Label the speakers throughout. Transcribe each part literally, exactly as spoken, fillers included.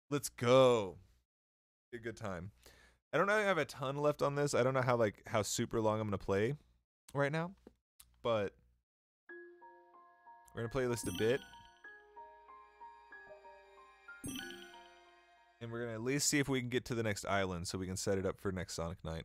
Speaker 1: Let's go. Be a good time. I don't know if I have a ton left on this. I don't know how like how super long I'm gonna play right now, but we're gonna play this a bit. And we're gonna at least see if we can get to the next island so we can set it up for next Sonic Night.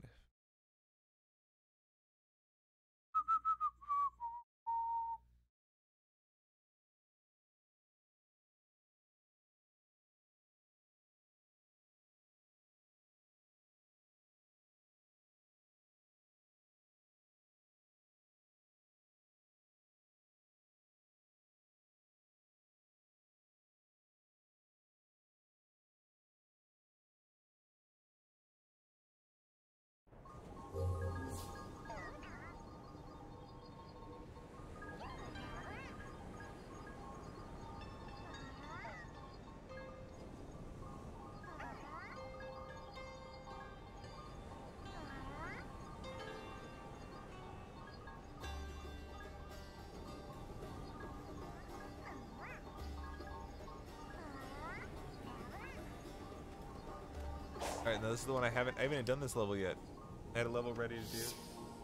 Speaker 1: Alright, now this is the one I haven't I haven't done this level yet. I had a level ready to do.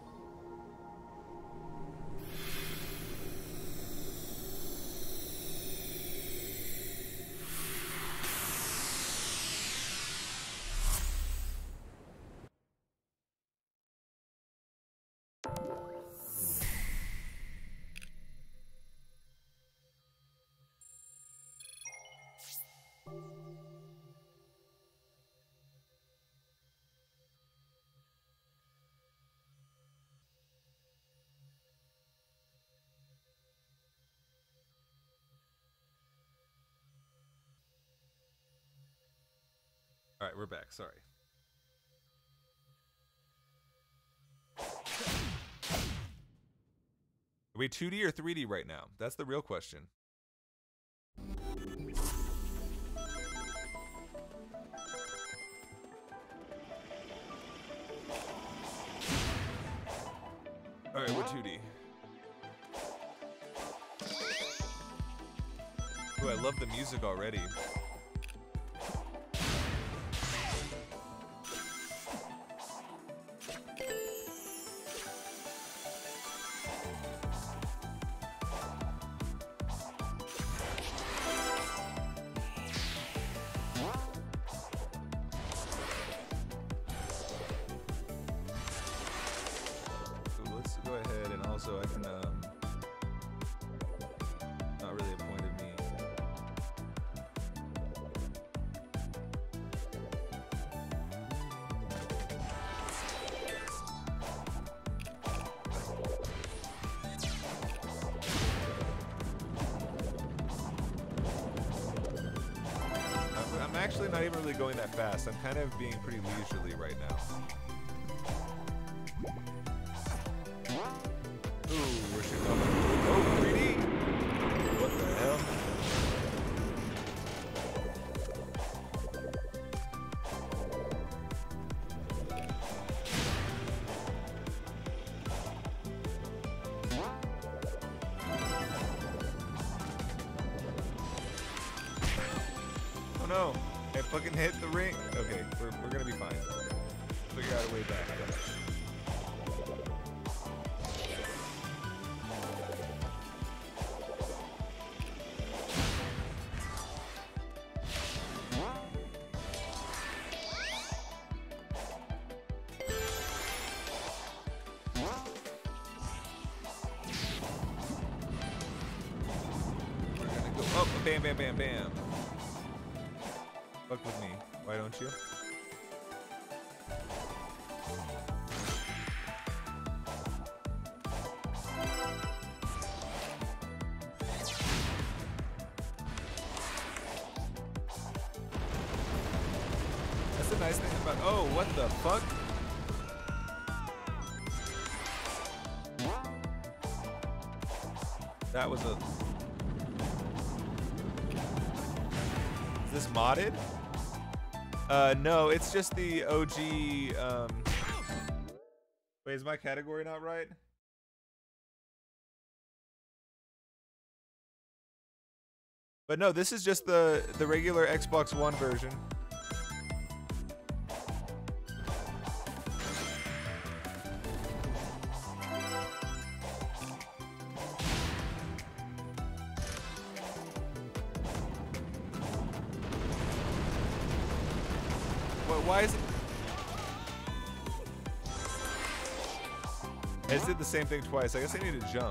Speaker 1: Alright, we're back, sorry. Are we two D or three D right now? That's the real question. Alright, we're two D. Ooh, I love the music already. So I can, um, not really a point of me. I'm, I'm actually not even really going that fast. I'm kind of being pretty leisurely right now. Ooh, we're shooting off. Oh, three D! What the hell? Oh no! I fucking hit the ring. Okay, we're, we're gonna be fine. Figure out a way back. Oh, bam, bam, bam, bam. Fuck with me. Why don't you? That's the nice thing about. Oh, what the fuck? That was a. Is this modded? Uh, no, it's just the O G. Um... Wait, is my category not right? But no, this is just the the regular Xbox One version. What? Why is it? I just did the same thing twice. I guess I need to jump.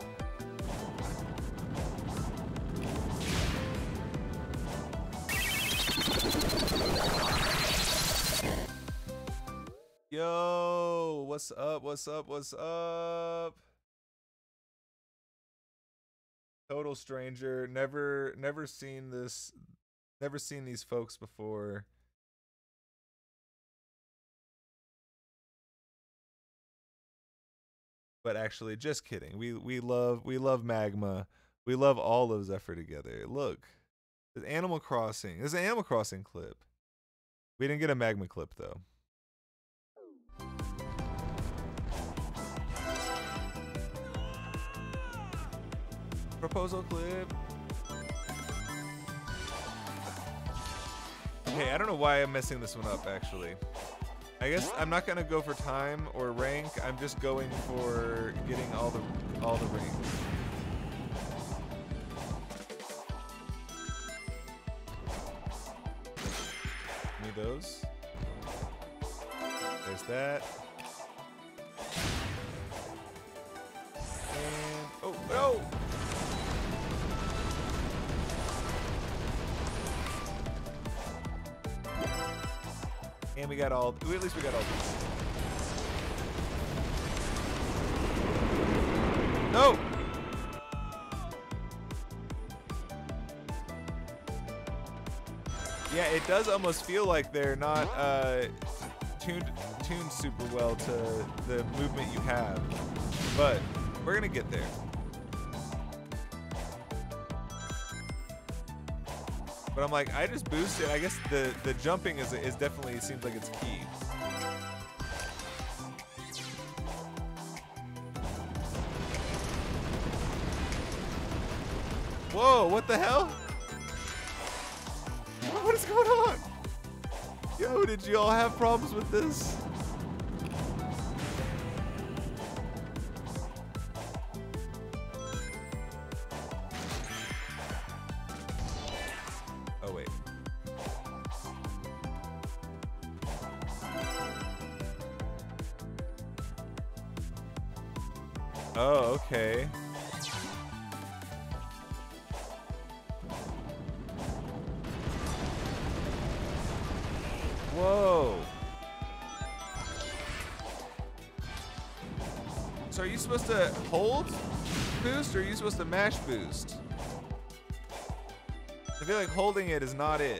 Speaker 1: Yo, what's up? What's up? What's up? Total stranger. Never, never seen this. Never seen these folks before. But actually, just kidding. We we love we love Magma. We love all of Zephyr together. Look, there's Animal Crossing. There's an Animal Crossing clip. We didn't get a Magma clip though. Proposal clip. Okay, I don't know why I'm messing this one up actually. I guess I'm not gonna go for time or rank. I'm just going for getting all the all the rings. Give me those. There's that. And oh no! And we got all, at least we got all these. No! Yeah, it does almost feel like they're not uh, tuned, tuned super well to the movement you have. But we're gonna get there. But I'm like, I just boosted. I guess the the jumping is is definitely seems like it's key. Whoa! What the hell? What is going on? Yo, did you all have problems with this? Oh, okay. Whoa. So are you supposed to hold boost or are you supposed to mash boost? I feel like holding it is not it.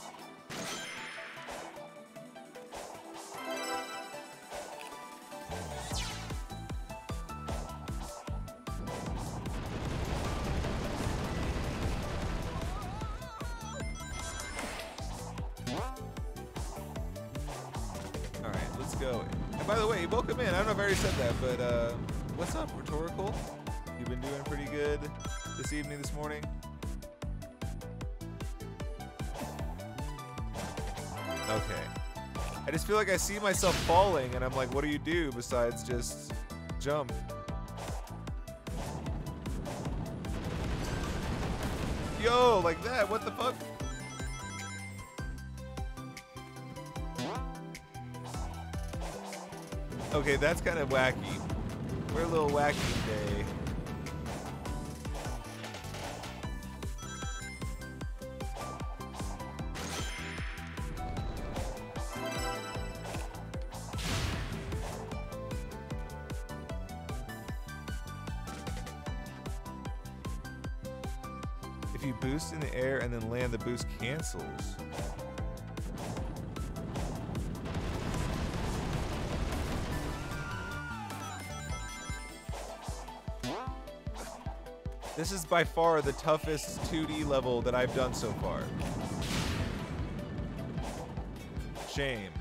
Speaker 1: Welcome in. I don't know if I already said that, but uh, what's up, Rhetorical? You've been doing pretty good this evening, this morning? Okay. I just feel like I see myself falling, and I'm like, what do you do besides just jump? Yo, like that, what the fuck? Okay, that's kind of wacky. We're a little wacky today. If you boost in the air and then land, the boost cancels. This is by far the toughest two D level that I've done so far. Shame.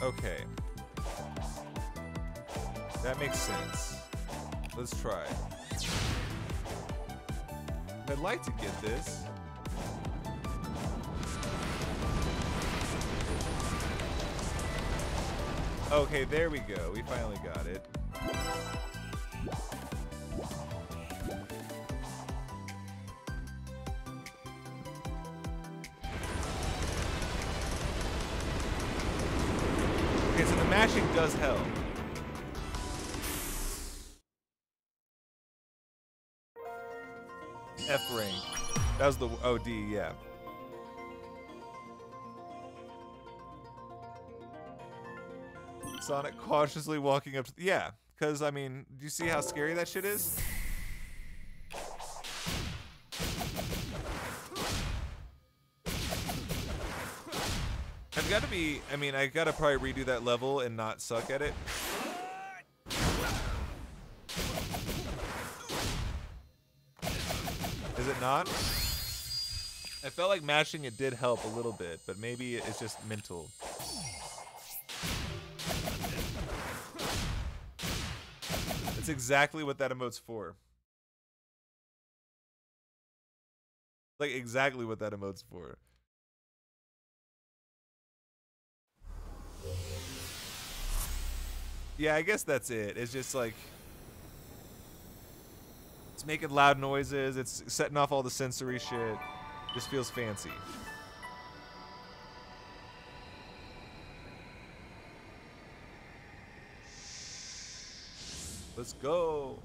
Speaker 1: Okay. That makes sense. Let's try. I'd like to get this. Okay, there we go. We finally got it. Okay, so the mashing does help. F rank. That was the O D, yeah. Sonic cautiously walking up to, yeah, because I mean, do you see how scary that shit is? I've got to be, I mean, I got to probably redo that level and not suck at it. Is it not? I felt like mashing it did help a little bit, but maybe it's just mental. That's exactly what that emote's for. Like exactly what that emote's for. Yeah, I guess that's it. It's just like it's making loud noises, it's setting off all the sensory shit. Just feels fancy. Let's go.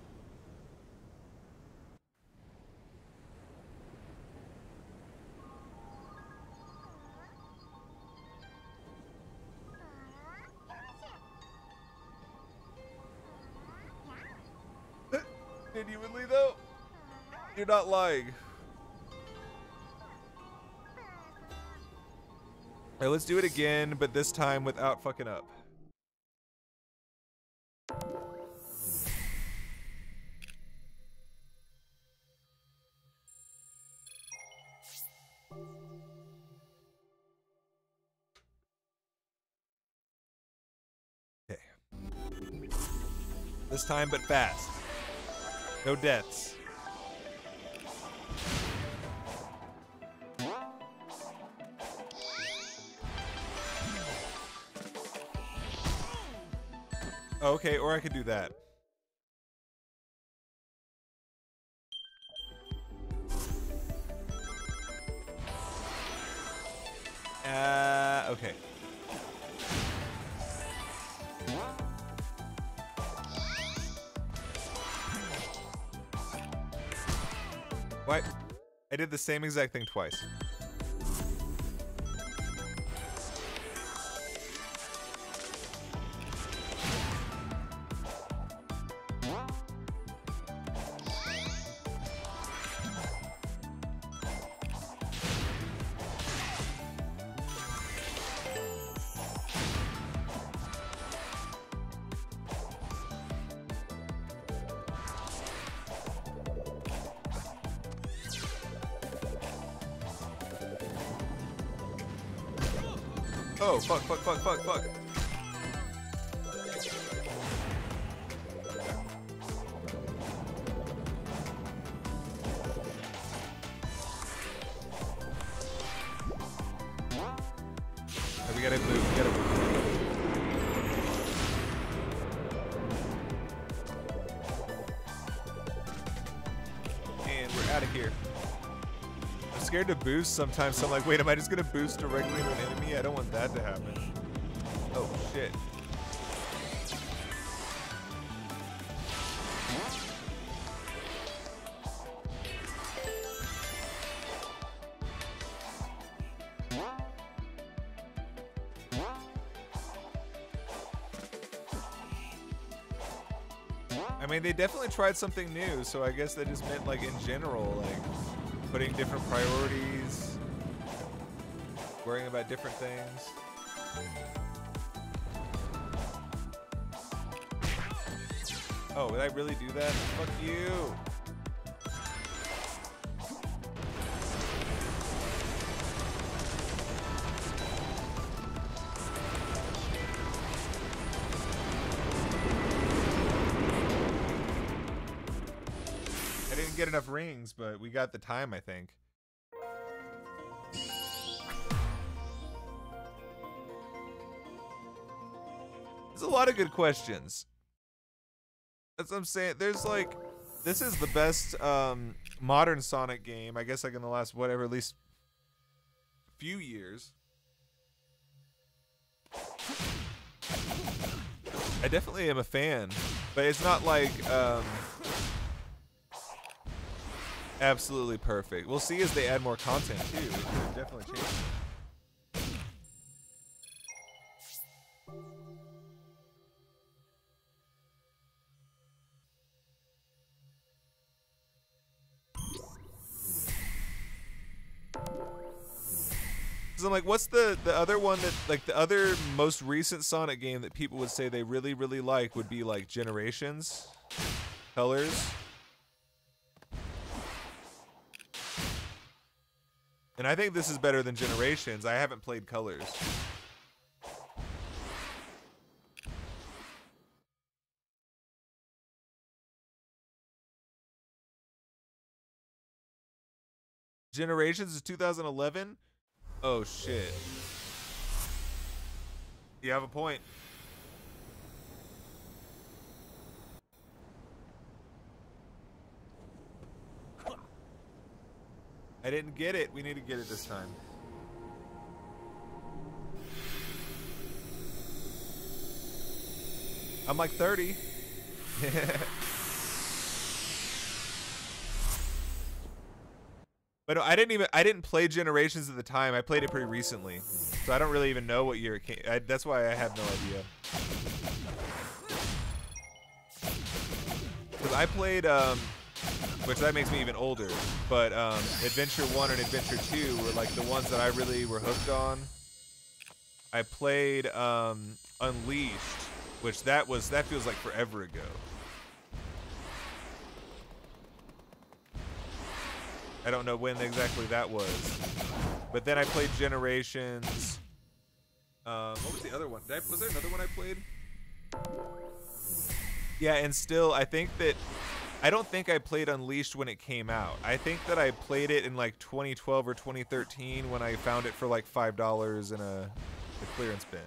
Speaker 1: Genuinely though, you're not lying. All right, let's do it again, but this time without fucking up. Okay. This time, but fast. No deaths. Okay, or I could do that. Uh, okay. What? I did the same exact thing twice. Oh, fuck, fuck, fuck, fuck, fuck. Oh, we gotta move, we gotta move. And we're out of here. I'm scared to boost sometimes, so I'm like, wait, am I just gonna boost directly into an enemy? I don't want that to happen. Oh, shit. I mean, they definitely tried something new, so I guess that just meant, like, in general, like, putting different priorities, worrying about different things. Oh, would I really do that? Fuck you! get enough rings, but we got the time, I think. There's a lot of good questions. That's what I'm saying. There's like, this is the best um, modern Sonic game, I guess like in the last, whatever, at least few years. I definitely am a fan, but it's not like um, absolutely perfect. We'll see as they add more content too. It could definitely change. So I'm like, what's the the other one that like the other most recent Sonic game that people would say they really really like would be like Generations, Colors, and I think this is better than Generations. I haven't played Colors. Generations is two thousand eleven. Oh shit. You have a point. I didn't get it. We need to get it this time. I'm like thirty. But no, I didn't even I didn't play Generations at the time. I played it pretty recently, so I don't really even know what year it came. I, that's why I have no idea. Because I played, um, which that makes me even older. But um, Adventure One and Adventure Two were like the ones that I really were hooked on. I played um, Unleashed, which that was that feels like forever ago. I don't know when exactly that was, but then I played Generations. Um, what was the other one? Did I, was there another one I played? Yeah, and still, I think that I don't think I played Unleashed when it came out. I think that I played it in like twenty twelve or twenty thirteen when I found it for like five dollars in a, a clearance bin.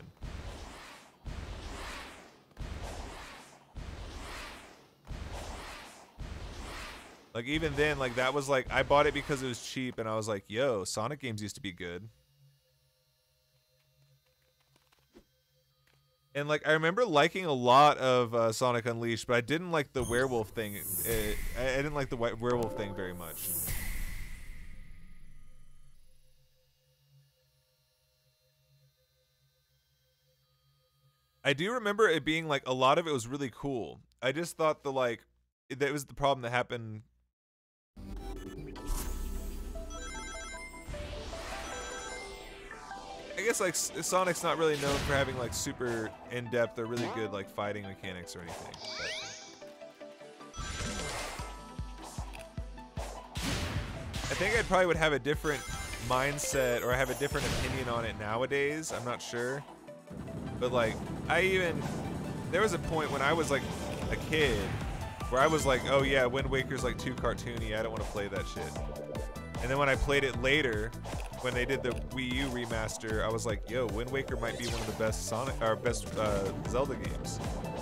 Speaker 1: Like, even then, like, that was, like, I bought it because it was cheap, and I was like, yo, Sonic games used to be good. And, like, I remember liking a lot of uh, Sonic Unleashed, but I didn't like the werewolf thing. It, I didn't like the werewolf thing very much. I do remember it being, like, a lot of it was really cool. I just thought the, like, that was the problem that happened. I guess like Sonic's not really known for having like super in-depth or really good like fighting mechanics or anything. But I think I probably would have a different mindset or have a different opinion on it nowadays. I'm not sure. But like I even there was a point when I was like a kid where I was like, oh yeah, Wind Waker's like too cartoony. I don't want to play that shit. And then when I played it later, when they did the Wii U remaster, I was like, yo, Wind Waker might be one of the best Sonic or best uh, Zelda games.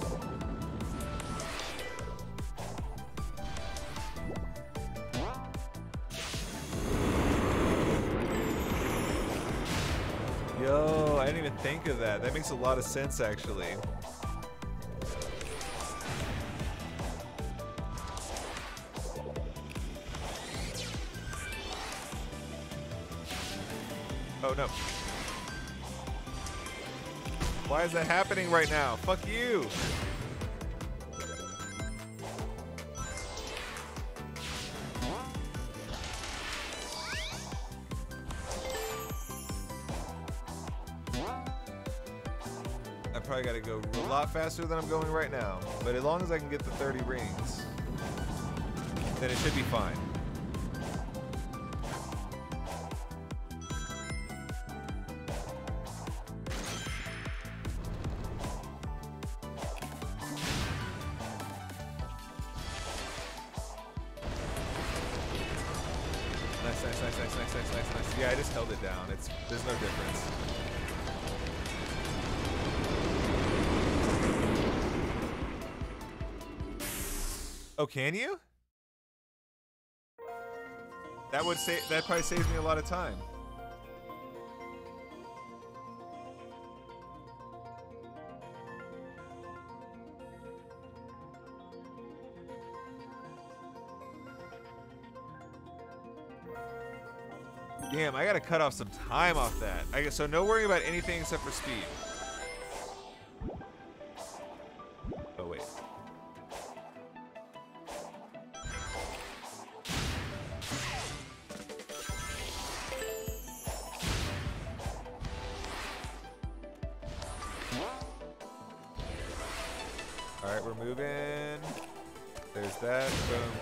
Speaker 1: Yo, I didn't even think of that. That makes a lot of sense, actually. Oh no. Why is that happening right now? Fuck you. I probably gotta go a lot faster than I'm going right now. But as long as I can get the thirty rings, then it should be fine. Nice, nice, nice, nice, nice, nice, nice. Yeah, I just held it down. It's there's no difference. Oh, can you? That would say that probably saves me a lot of time. Damn, I gotta cut off some time off that. I guess so. No worry about anything except for speed. Oh wait. All right, we're moving. There's that. Boom.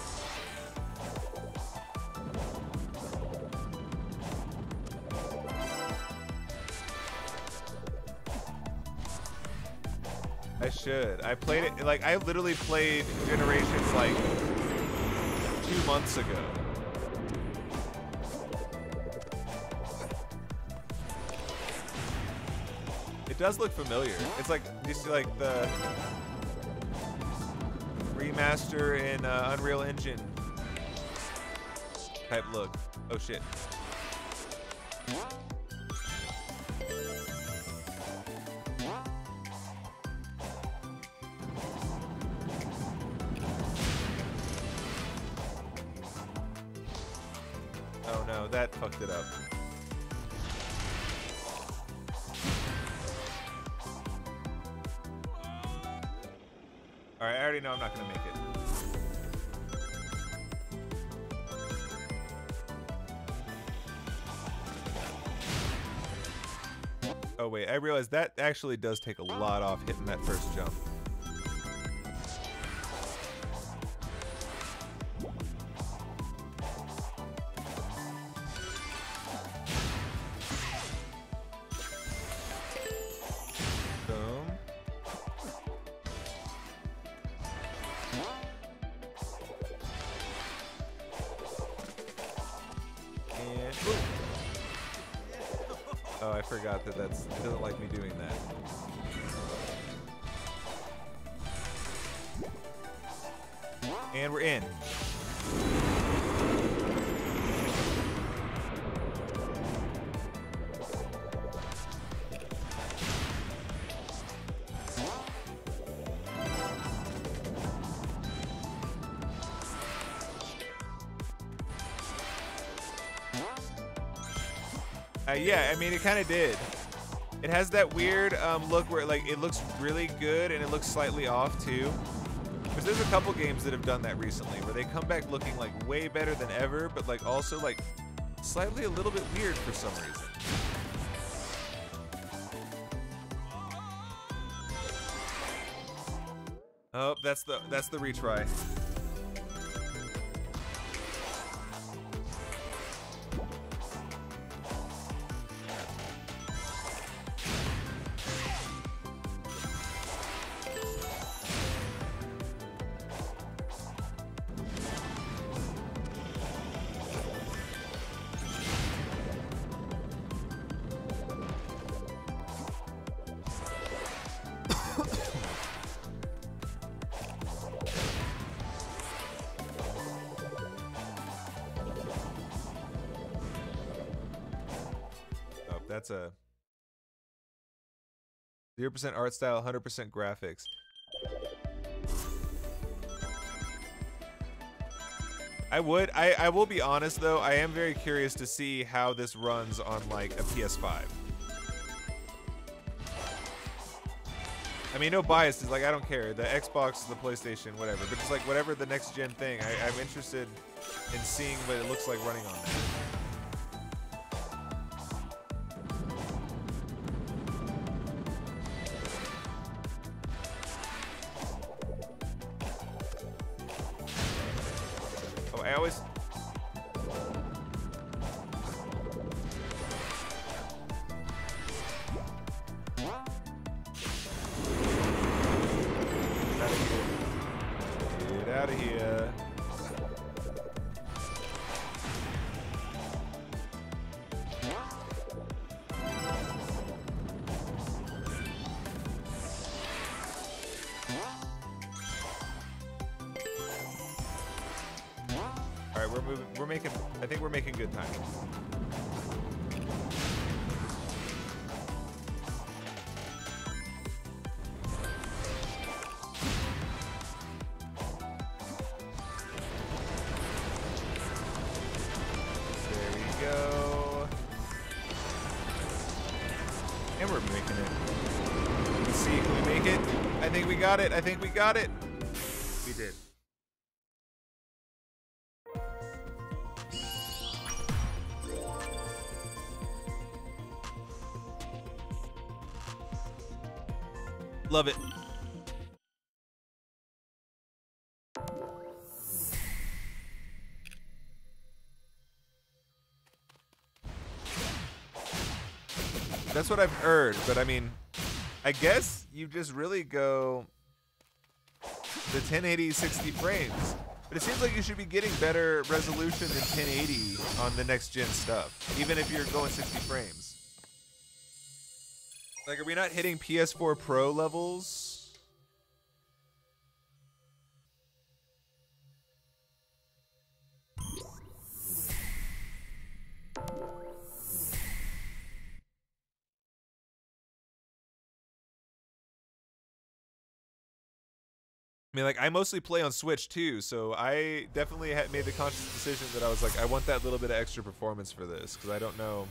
Speaker 1: I should. I played it, like, I literally played Generations, like, two months ago. It does look familiar. It's like, you see, like, the remaster in uh, Unreal Engine type look. Oh, shit. Oh no, that fucked it up. Alright, I already know I'm not gonna make it. Oh wait, I realized that actually does take a lot off hitting that first jump. Oh, I forgot that that's, it doesn't like me doing that. And we're in. Uh, yeah, I mean, it kind of did. It has that weird um, look where like it looks really good and it looks slightly off too. Because there's a couple games that have done that recently where they come back looking like way better than ever, but like also like slightly a little bit weird for some reason. Oh, that's the that's the retry. That's a zero percent art style, one hundred percent graphics. I would, I, I will be honest though, I am very curious to see how this runs on like a P S five. I mean, no biases, like I don't care. The Xbox, the PlayStation, whatever. But just like whatever the next gen thing, I, I'm interested in seeing what it looks like running on that. I always Get out of here. we're moving. We're making. I think we're making good time. There we go. And we're making it. Let's see. Can we make it? I think we got it. I think we got it. We did. Love it. That's what I've heard, but I mean, I guess you just really go the ten eighty sixty frames. But it seems like you should be getting better resolution than ten eighty on the next gen stuff, even if you're going sixty frames. Like, are we not hitting P S four Pro levels? I mean, like, I mostly play on Switch too, so I definitely had made the conscious decision that I was like, I want that little bit of extra performance for this, because I don't know.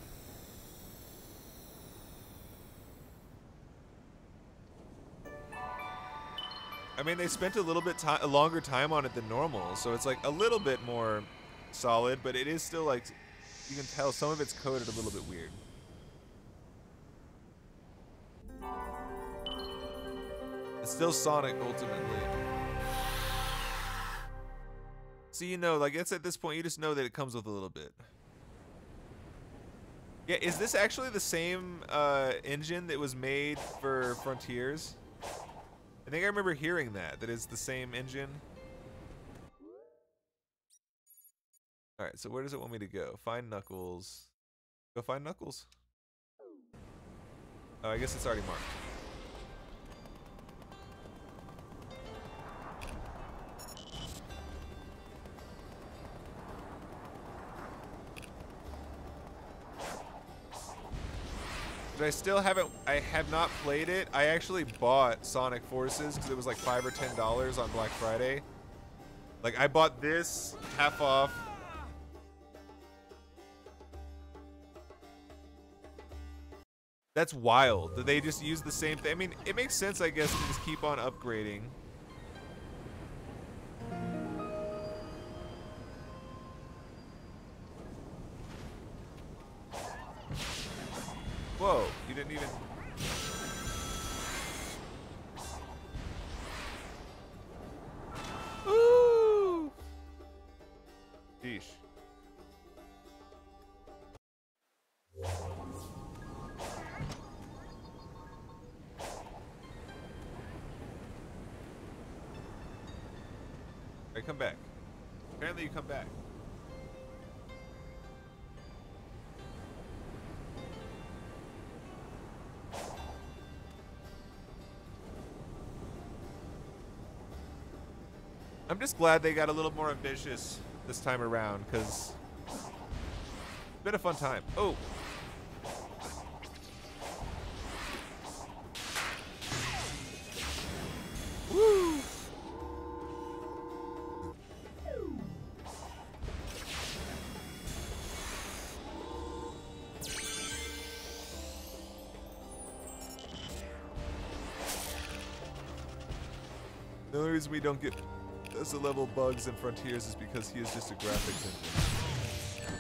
Speaker 1: I mean, they spent a little bit ti- a longer time on it than normal, so it's like a little bit more solid, but it is still like, you can tell some of it's coded a little bit weird. It's still Sonic ultimately. So you know, like, it's at this point you just know that it comes with a little bit. Yeah, is this actually the same uh, engine that was made for Frontiers? I think I remember hearing that, that it's the same engine. Alright, so where does it want me to go? Find Knuckles. Go find Knuckles. Oh, I guess it's already marked. But I still haven't, I have not played it. I actually bought Sonic Forces because it was like five or ten dollars on Black Friday. Like, I bought this half off. That's wild that they just use the same thing. I mean, it makes sense, I guess, to just keep on upgrading. Whoa, you didn't even... Ooh! Sheesh. Alright, come back. Apparently you come back. I'm just glad they got a little more ambitious this time around, because it's been a fun time. Oh! Woo! The only reason we don't get those level bugs in Frontiers is because he is just a graphics engine.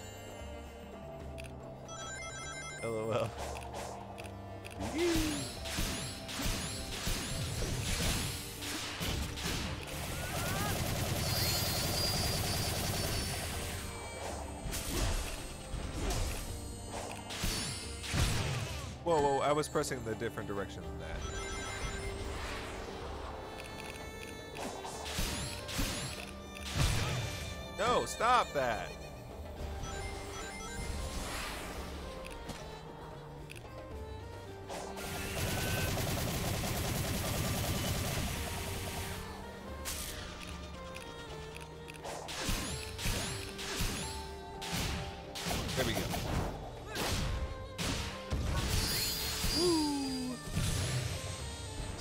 Speaker 1: LOL. Whoa, whoa, I was pressing the different direction than that. No, stop that.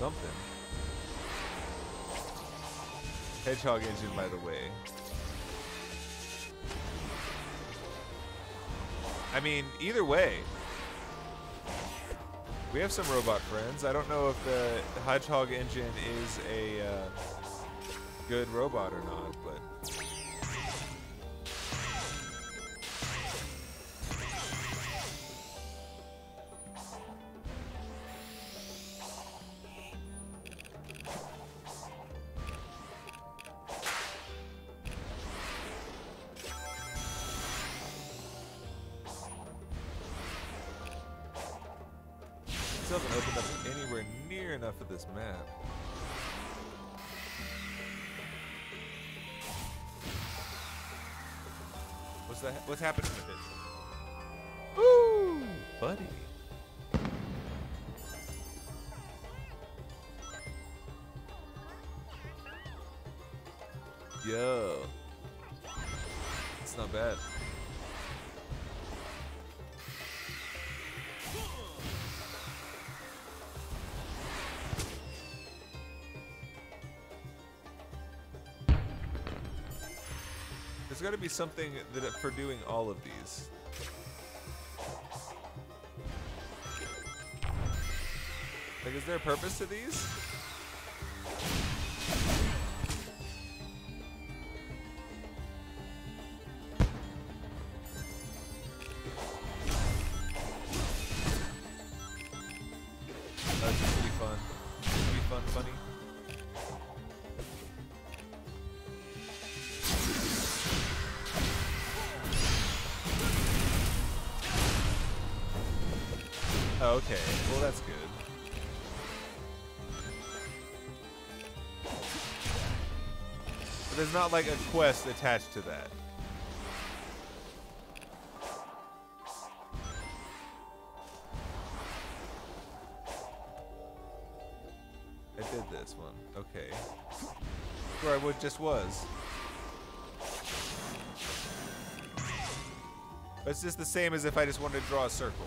Speaker 1: something. Hedgehog engine, by the way. I mean, either way, we have some robot friends. I don't know if the Hedgehog engine is a uh, good robot or not, but. Still haven't opened up anywhere near enough of this map. What's that? What's happening with it? Woo, buddy. Yo, it's not bad. There's got to be something that for doing all of these. Like, is there a purpose to these? That's just gonna be fun. It's gonna be fun, funny. Oh, okay, well that's good. But there's not like a quest attached to that. I did this one, okay. Where I would just was. But it's just the same as if I just wanted to draw a circle.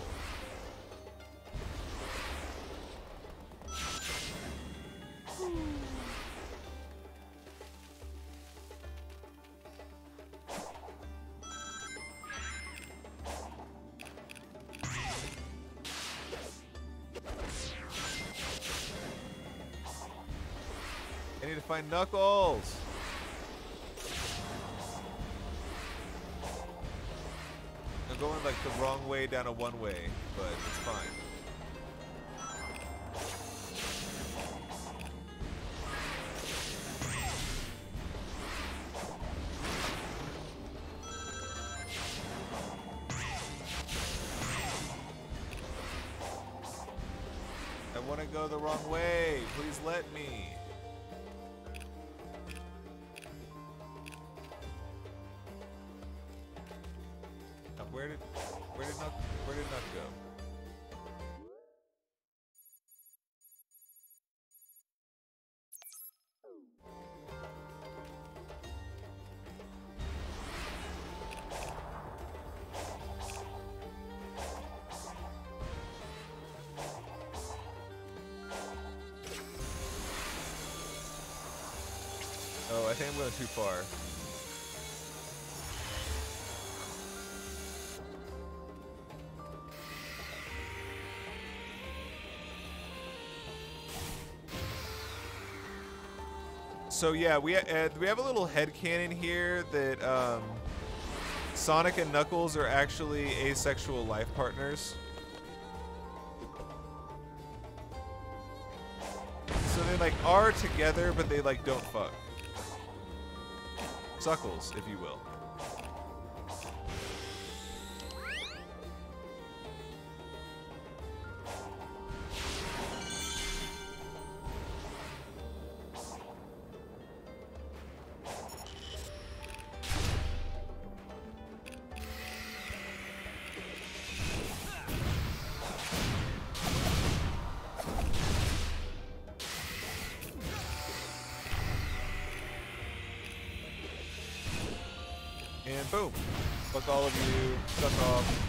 Speaker 1: I need to find Knuckles. I'm going like the wrong way down a one way, but it's fine. I want to go the wrong way. Please let me. Where did where did not where did not go? Oh, I think I'm going too far. So yeah, we uh, we have a little headcanon here that um, Sonic and Knuckles are actually asexual life partners. So they like are together, but they like don't fuck. Suckles, if you will. And boom. Fuck all of you. Suck off.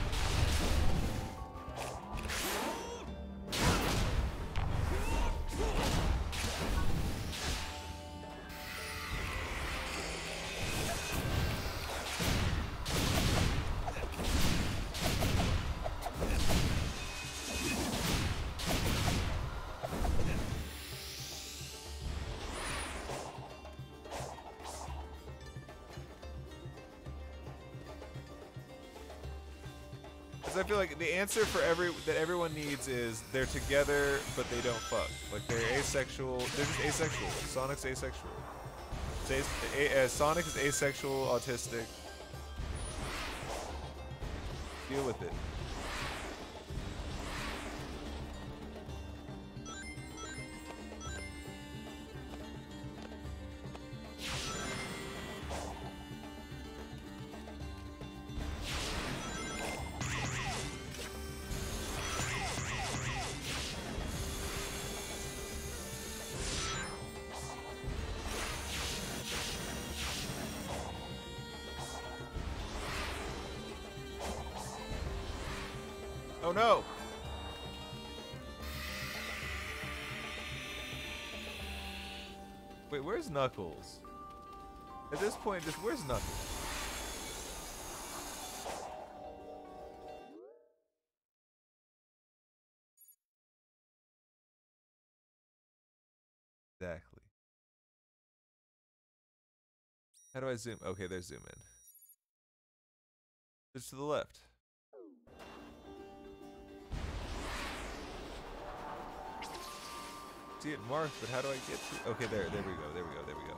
Speaker 1: I feel like the answer for every that everyone needs is they're together but they don't fuck. Like they're asexual. They're just asexual. Sonic's asexual. As a, uh, Sonic is asexual, autistic. Deal with it. Oh no! Wait, where's Knuckles? At this point, just where's Knuckles? Exactly. How do I zoom? Okay, there's zoom in. It's to the left. See it marked, but how do I get to? Okay, there, there we go, there we go, there we go.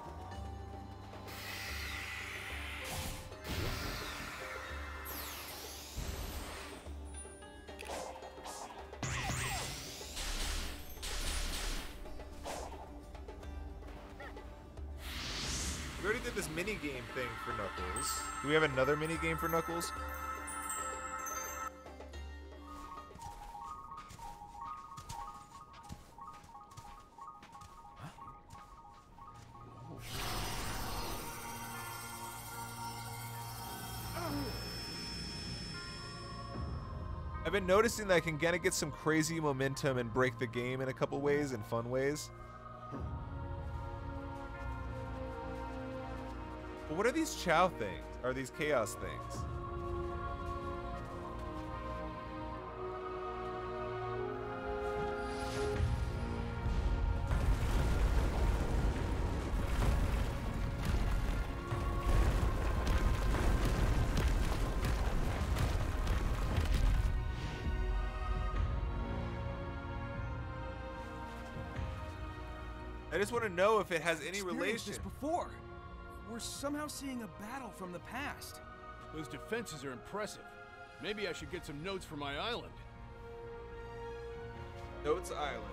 Speaker 1: We already did this mini game thing for Knuckles. Do we have another mini game for Knuckles? I've been noticing that I can kind of get some crazy momentum and break the game in a couple ways, in fun ways. But what are these Chow things? Are these chaos things? I just want to know if it has any relation.
Speaker 2: This before. We're somehow seeing a battle from the past.
Speaker 3: Those defenses are impressive. Maybe I should get some notes for my island.
Speaker 1: Notes Island.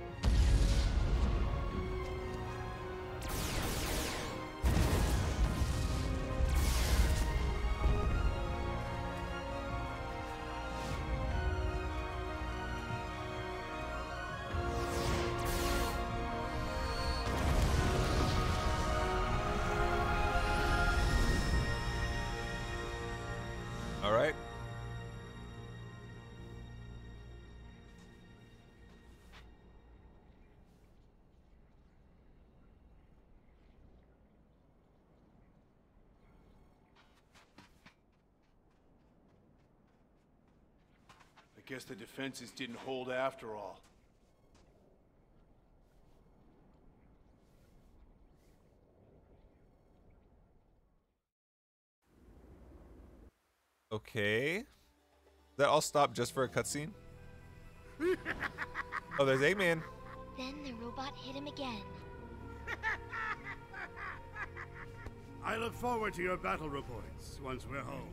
Speaker 1: All right.
Speaker 3: I guess the defenses didn't hold after all.
Speaker 1: Okay. That all stop just for a cutscene? Oh, there's Eggman.
Speaker 4: Then the robot hit him again.
Speaker 5: I look forward to your battle reports once we're home.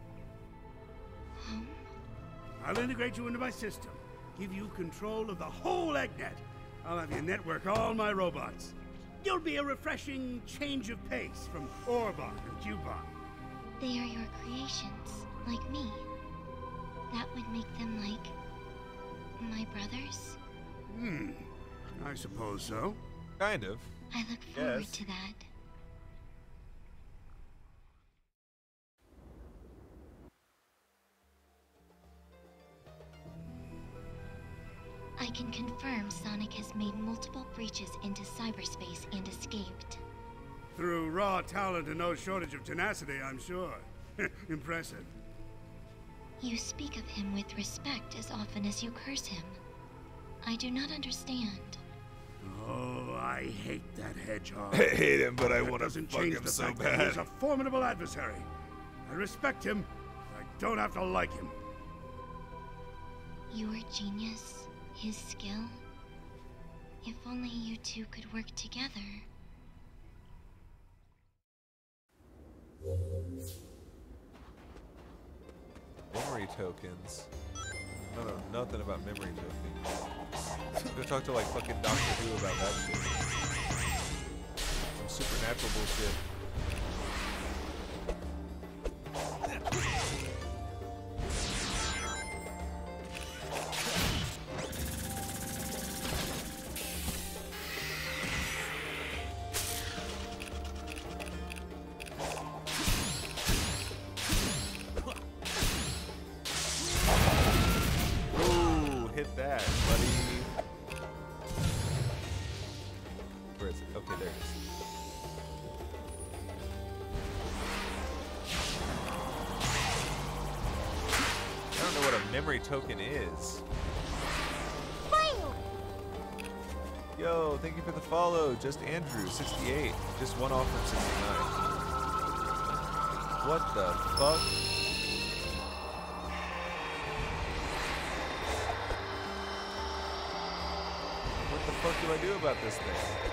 Speaker 4: Home?
Speaker 5: I'll integrate you into my system, give you control of the whole EggNet. I'll have you network all my robots. You'll be a refreshing change of pace from Orbot and Cubot.
Speaker 4: They are your creations, like me. That would make them like my brothers?
Speaker 5: Hmm, I suppose so.
Speaker 1: Kind of.
Speaker 4: I look forward
Speaker 1: Yes.
Speaker 4: to that. I can confirm Sonic has made multiple breaches into cyberspace and escaped.
Speaker 5: Through raw talent and no shortage of tenacity, I'm sure. Impressive.
Speaker 4: You speak of him with respect as often as you curse him. I do not understand.
Speaker 5: Oh, I hate that hedgehog.
Speaker 1: I hate him, but I
Speaker 5: That
Speaker 1: want to
Speaker 5: doesn't
Speaker 1: fuck
Speaker 5: change
Speaker 1: him
Speaker 5: the
Speaker 1: so
Speaker 5: fact that
Speaker 1: bad.
Speaker 5: he's a formidable adversary. I respect him. I don't have to like him.
Speaker 4: Your genius, his skill. If only you two could work together.
Speaker 1: Memory tokens. I don't know nothing about memory tokens. Go talk to like fucking Doctor Who about that shit. Some supernatural bullshit. Token is. Yo, thank you for the follow. Just Andrew, sixty-eight. Just one off from sixty-nine. What the fuck? What the fuck do I do about this thing?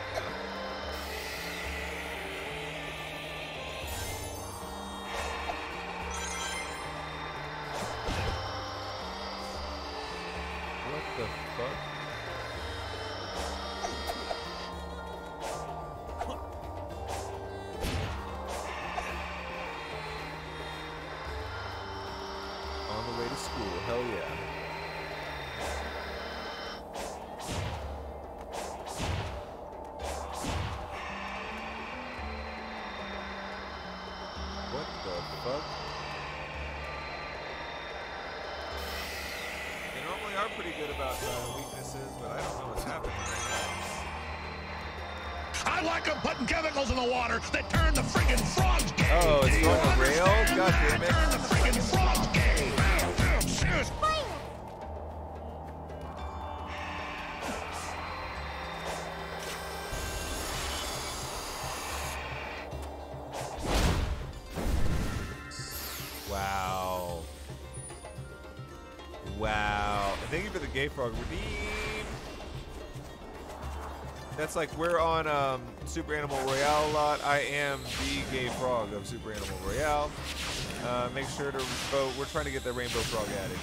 Speaker 6: In the water that turn the friggin' frogs gay.
Speaker 1: Oh, it's going a rail? God damn it.
Speaker 6: Turn the friggin' frogs gay.
Speaker 1: Wow. Wow. And thank you for the gay frog redeem. That's like we're on um, Super Animal Royale a lot. I am the gay frog of Super Animal Royale. Uh, make sure to vote. We're trying to get the rainbow frog added.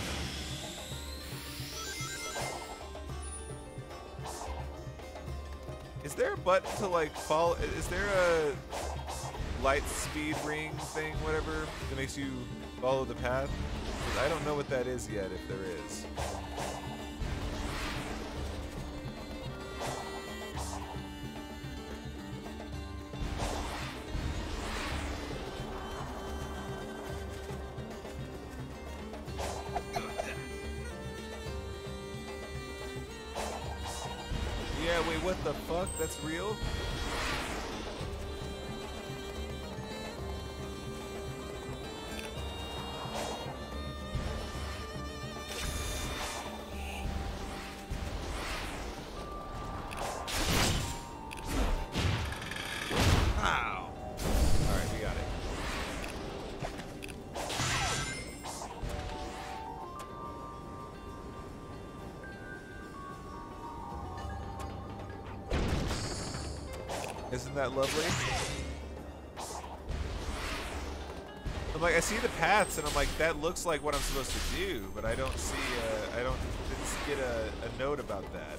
Speaker 1: Is there a button to like follow? Is there a light speed ring thing, whatever, that makes you follow the path? 'Cause I don't know what that is yet, if there is. Yeah, wait, what the fuck? That's real? Wow. Alright, we got it. Isn't that lovely? I'm like, I see the paths, and I'm like, that looks like what I'm supposed to do, but I don't see, uh, I don't didn't get a, a note about that.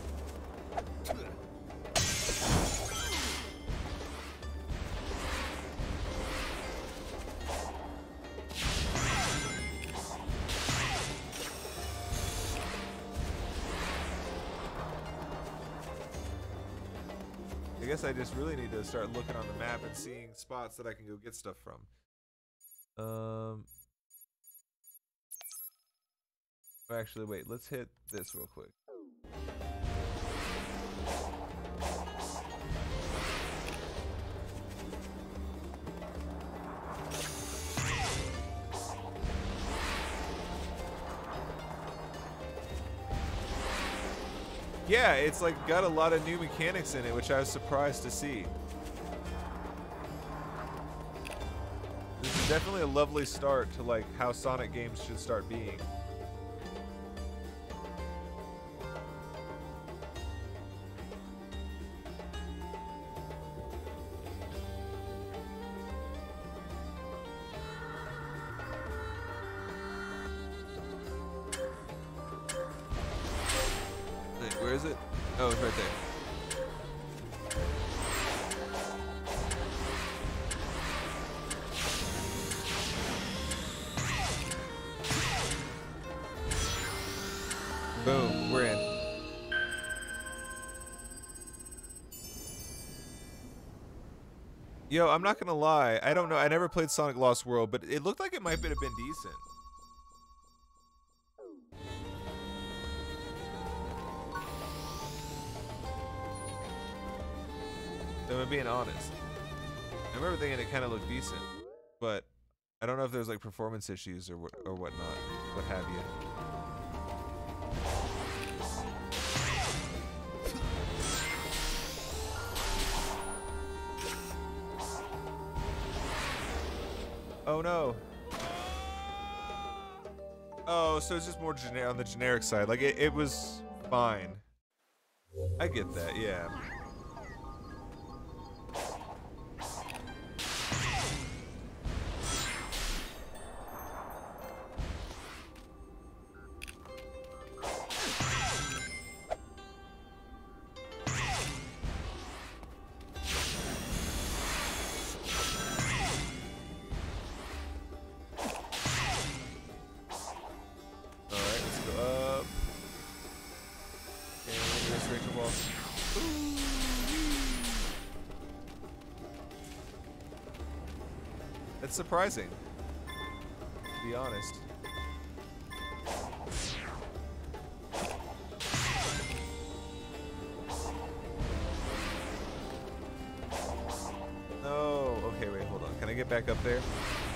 Speaker 1: I guess I just really need to start looking on the map and seeing spots that I can go get stuff from. Um. Actually, wait. Let's hit this real quick. Yeah, it's like got a lot of new mechanics in it, which I was surprised to see. This is definitely a lovely start to like how Sonic games should start being. is it? Oh, it's right there. Boom, we're in. Yo, I'm not gonna lie. I don't know. I never played Sonic Lost World, but it looked like it might have been decent. If I'm being honest. I remember thinking it kind of looked decent, but I don't know if there's like performance issues or what or whatnot, what have you. Oh no. Oh, so it's just more generic on the generic side. Like it, it was fine. I get that, yeah. It's surprising, to be honest. No. Okay, wait, hold on. Can I get back up there?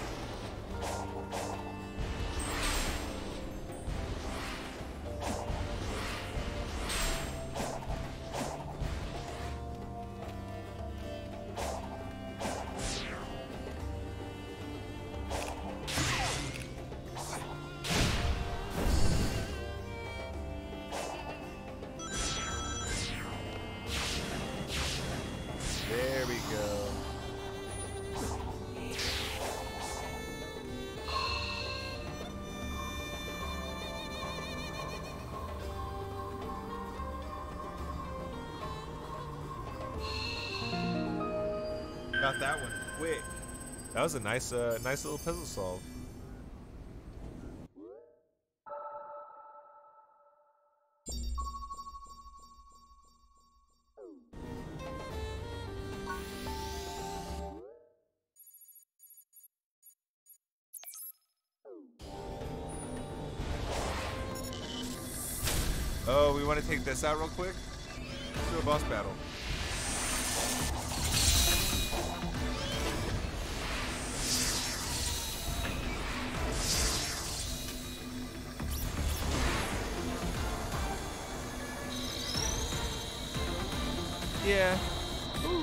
Speaker 1: There we go. Got that one quick. That was a nice, uh, nice little puzzle solve. Oh, we want to take this out real quick? Let's do a boss battle. Yeah. Ooh.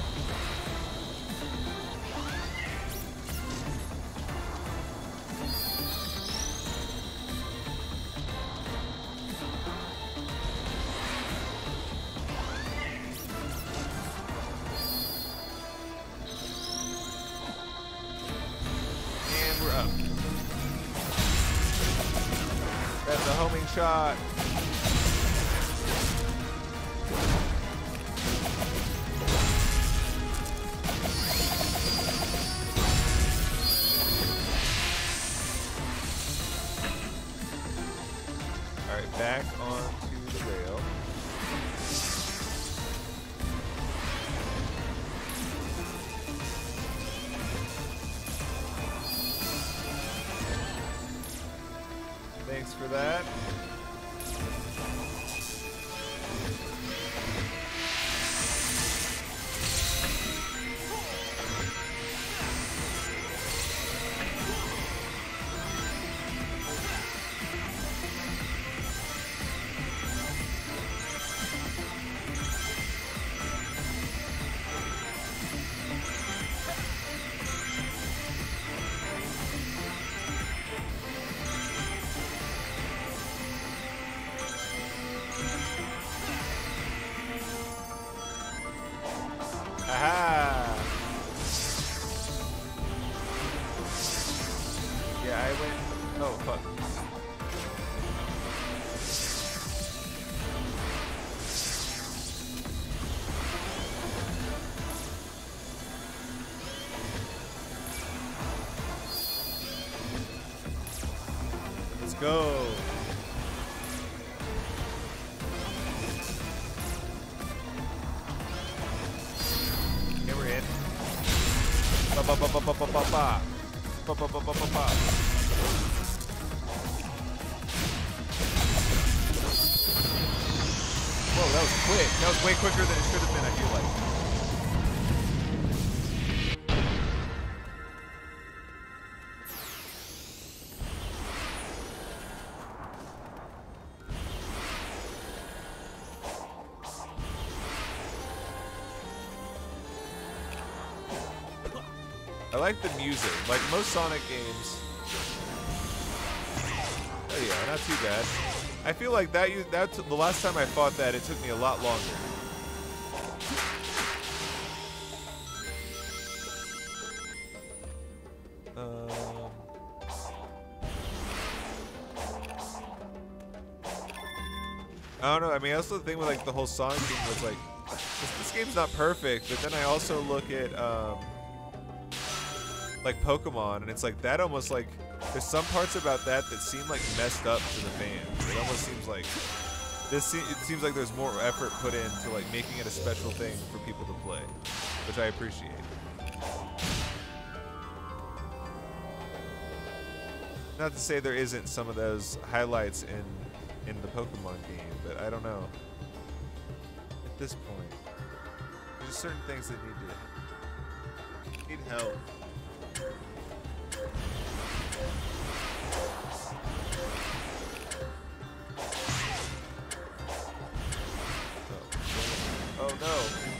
Speaker 1: And we're up. That's a homing shot. Back onto the rail. Thanks for that. go. Okay, we're in. Ba ba ba ba ba ba ba ba. Ba ba ba ba ba ba. Whoa, that was quick. That was way quicker than it should have been, I feel like. I like the music. Like most Sonic games. Oh yeah, not too bad. I feel like that. That's the last time I fought that. It took me a lot longer. Um, I don't know. I mean, that's the thing with like the whole Sonic thing was like, this, this game's not perfect. But then I also look at um, like Pokemon, and it's like that almost like. There's some parts about that that seem like messed up to the fans. It almost seems like this. Se it seems like there's more effort put into like making it a special thing for people to play, which I appreciate. Not to say there isn't some of those highlights in in the Pokemon game, but I don't know. At this point, there's certain things that need to need help. Oh no.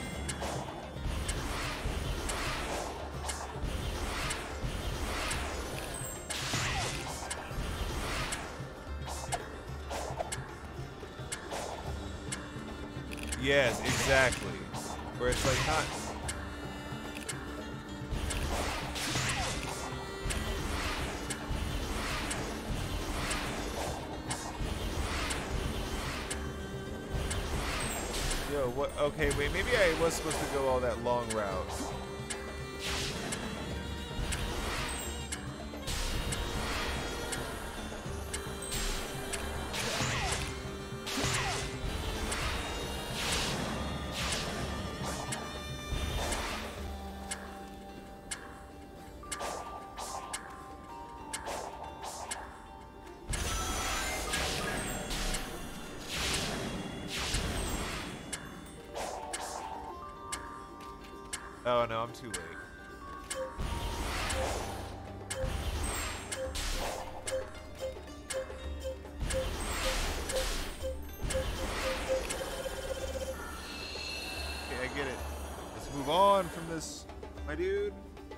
Speaker 1: Yes, exactly. Where it's like not. Yo, what? Okay, wait. Maybe I was supposed to go all that long route. Oh no, I'm too late. Okay, I get it. Let's move on from this, my dude.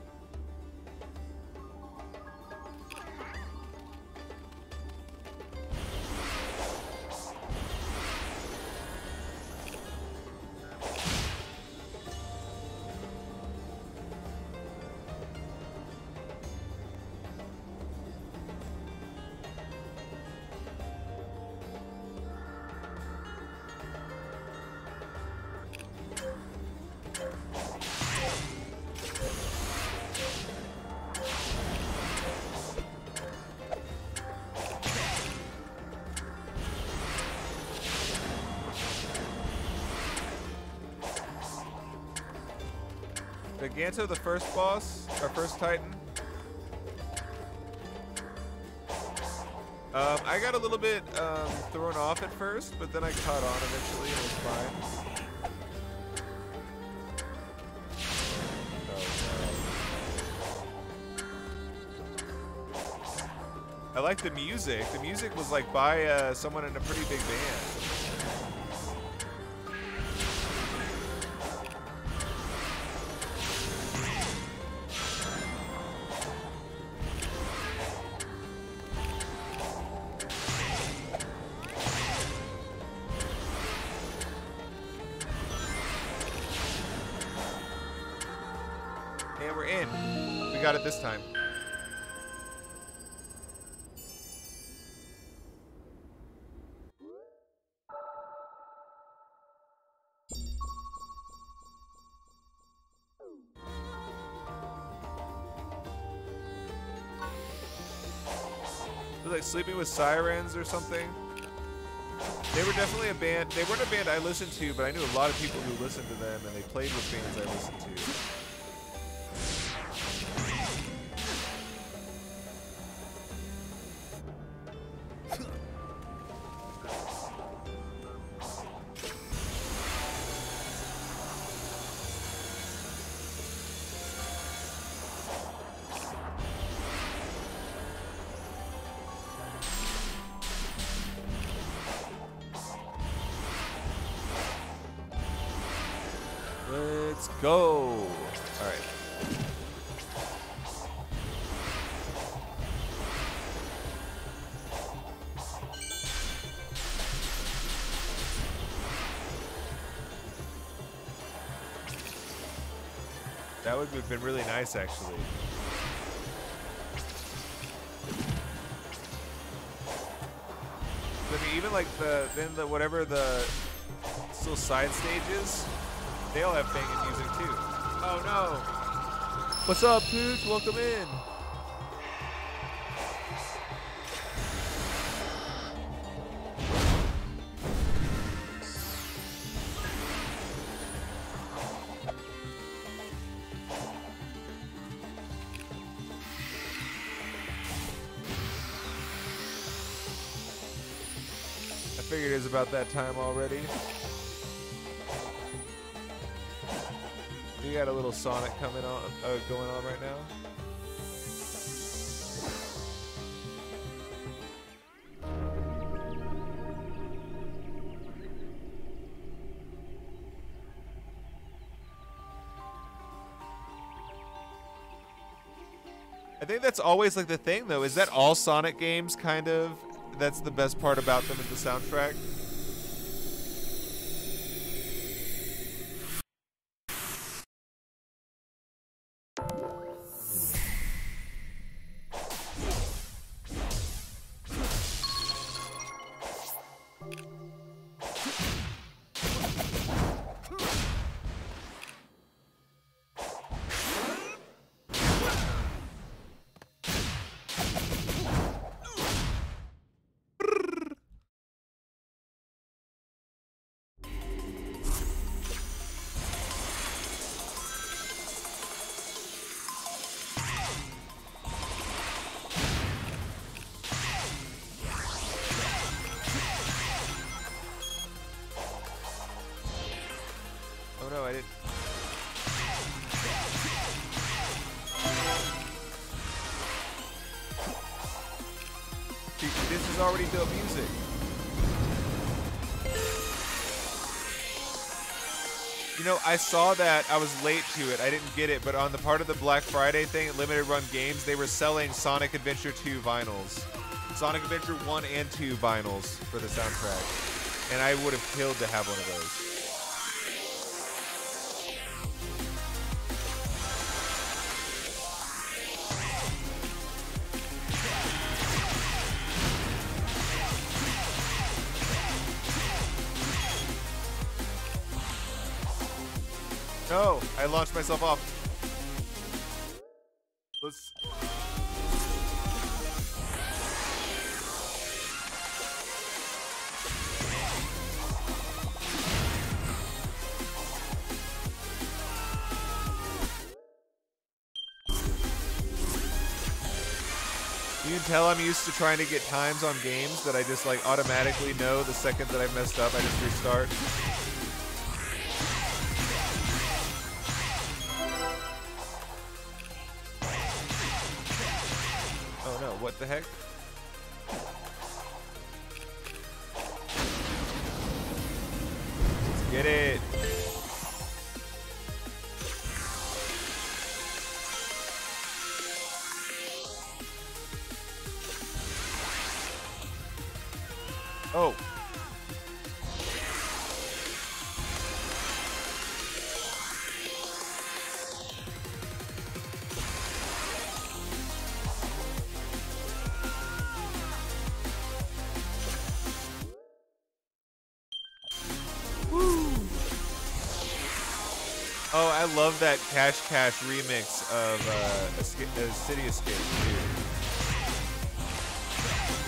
Speaker 1: Giganto, the first boss, our first Titan. Um, I got a little bit um, thrown off at first, but then I caught on eventually and it was fine. Oh, no. I like the music. The music was like by uh, someone in a pretty big band. Got it this time. was like Sleeping with Sirens or something. They were definitely a band. They weren't a band I listened to, but I knew a lot of people who listened to them, and they played with bands I listened to. Let's go. All right. That would have been really nice, actually. I mean, even like the then the whatever the still side stages. They all have banging music too. Oh no! What's up, dudes? Welcome in. I figured it was about that time already. We got a little Sonic coming on, uh, going on right now. I think that's always like the thing, though. Is that all Sonic games kind of? That's the best part about them is the soundtrack. Oh no, I didn't. This is already dope music. You know, I saw that. I was late to it. I didn't get it, but on the part of the Black Friday thing at Limited Run Games, they were selling Sonic Adventure two vinyls. Sonic Adventure one and two vinyls for the soundtrack. And I would have killed to have one of those. No, I launched myself off. Let's. You can tell I'm used to trying to get times on games that I just like automatically know the second that I messed up, I just restart. Oh no, what the heck? Let's get it. Oh. Oh, I love that Cash Cash remix of uh, Esca uh, City Escape, dude.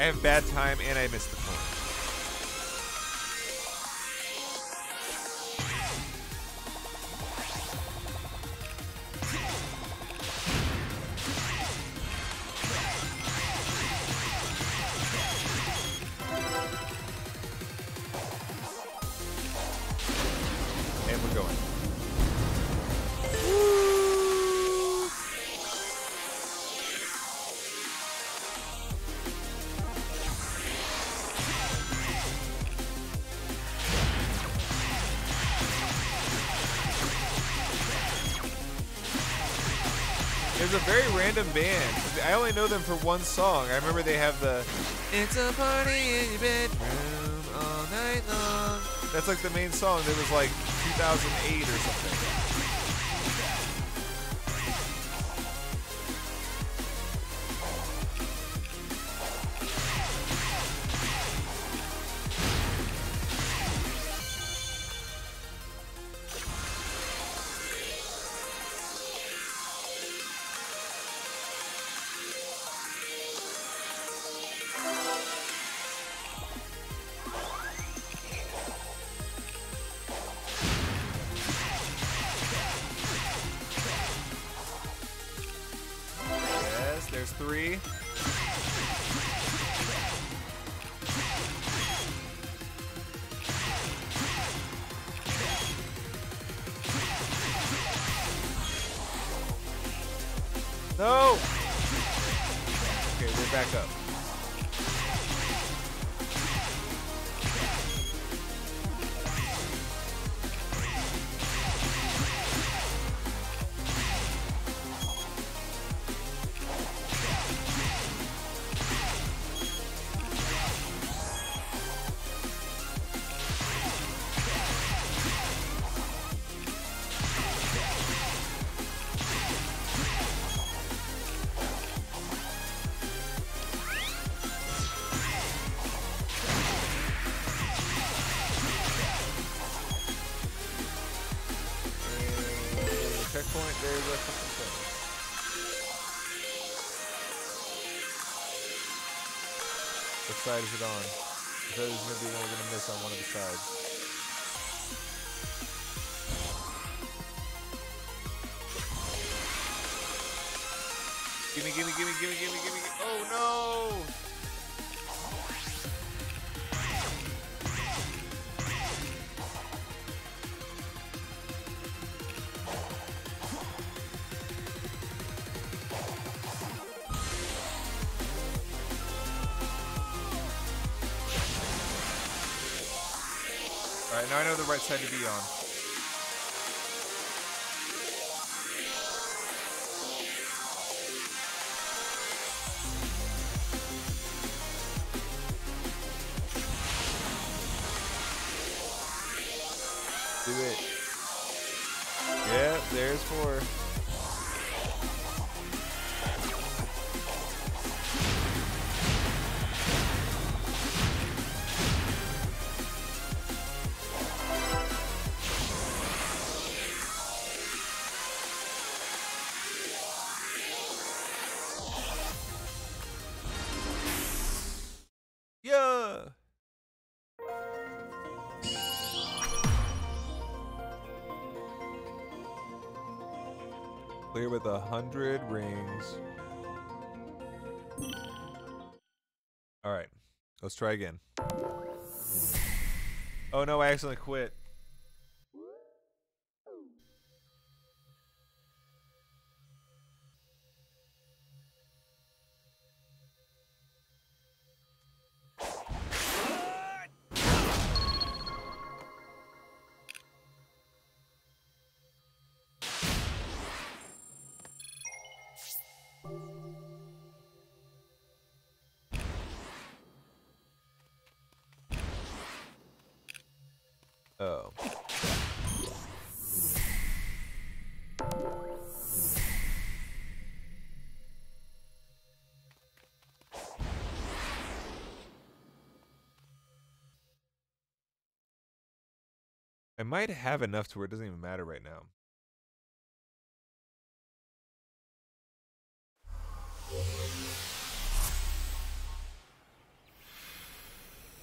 Speaker 1: I have bad time and I missed the point. And we're going. There's a very random band. I only know them for one song. I remember they have the "It's a party in your bedroom all night long." That's like the main song. That was like two thousand eight or something. There's three. No! Okay, we're back up. Checkpoint, there's a fucking thing. What side is it on? I thought it was gonna be one we're gonna miss on one of the sides. Gimme, gimme, gimme, gimme, gimme, gimme, gimme. Oh no! Alright, now I know the right side to be on. Do it. Yeah, there's four. Yeah. Clear with a hundred rings. All right, let's try again. Oh no, I accidentally quit. Oh. I might have enough to where it doesn't even matter right now.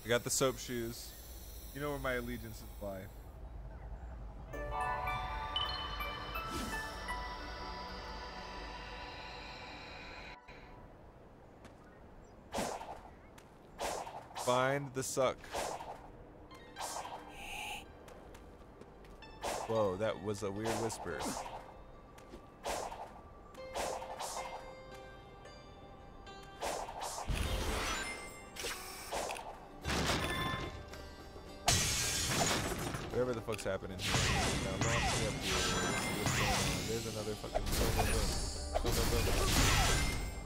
Speaker 1: got the soap shoes. You know where my allegiances lie. Find the suck. Whoa, that was a weird whisper. Whatever the fuck's happening here. Now launch me up here. Let's see what's going on. There's another fucking boom, boom, boom. Boom, boom, boom, boom.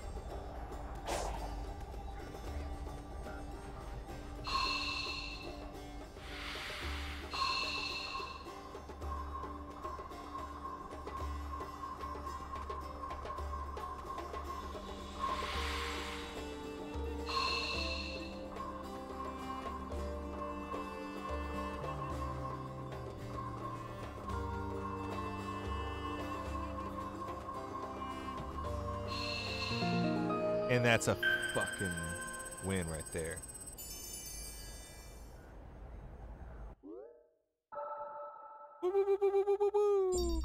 Speaker 1: And that's a fucking win right there. Woo, woo, woo, woo, woo, woo, woo.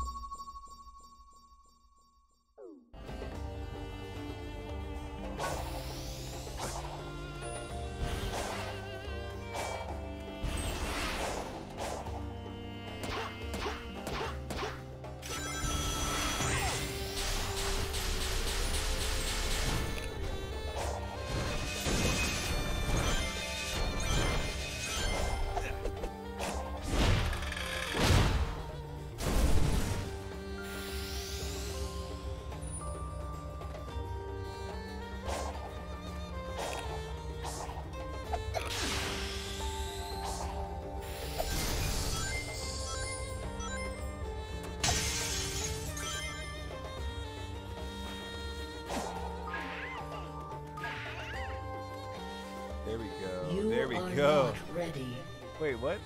Speaker 1: There we go.
Speaker 7: You
Speaker 1: there we
Speaker 7: are
Speaker 1: go.
Speaker 7: not ready.
Speaker 1: Wait, what?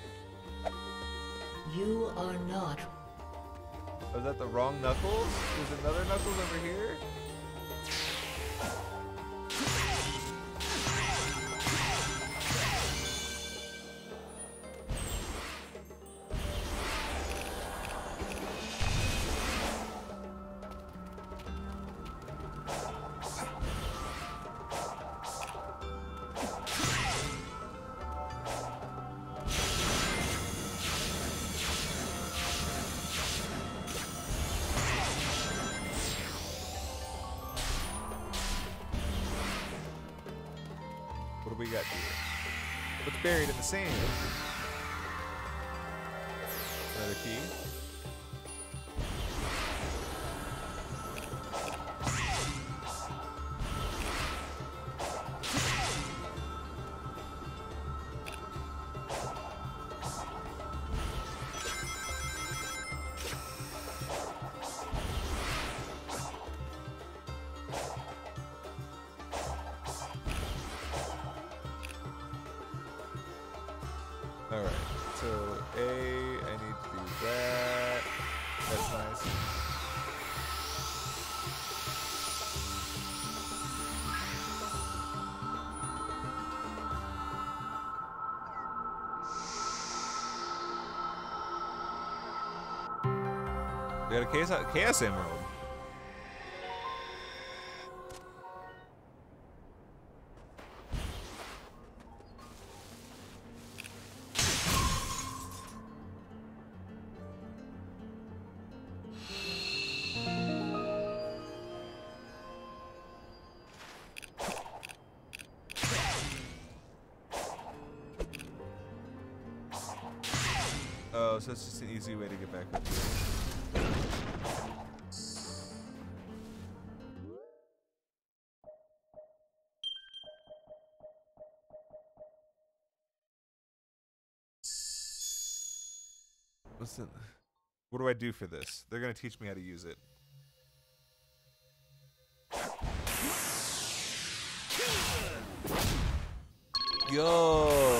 Speaker 7: You are not.
Speaker 1: Was that the wrong Knuckles? There's another Knuckles over here? What do we got here? What's buried in the sand? Another key. Alright, so A, I need to do that. That's nice. We got a Chaos, Chaos Emerald. Oh, so it's just an easy way to get back up here. Listen, what do I do for this? They're gonna teach me how to use it. Yo!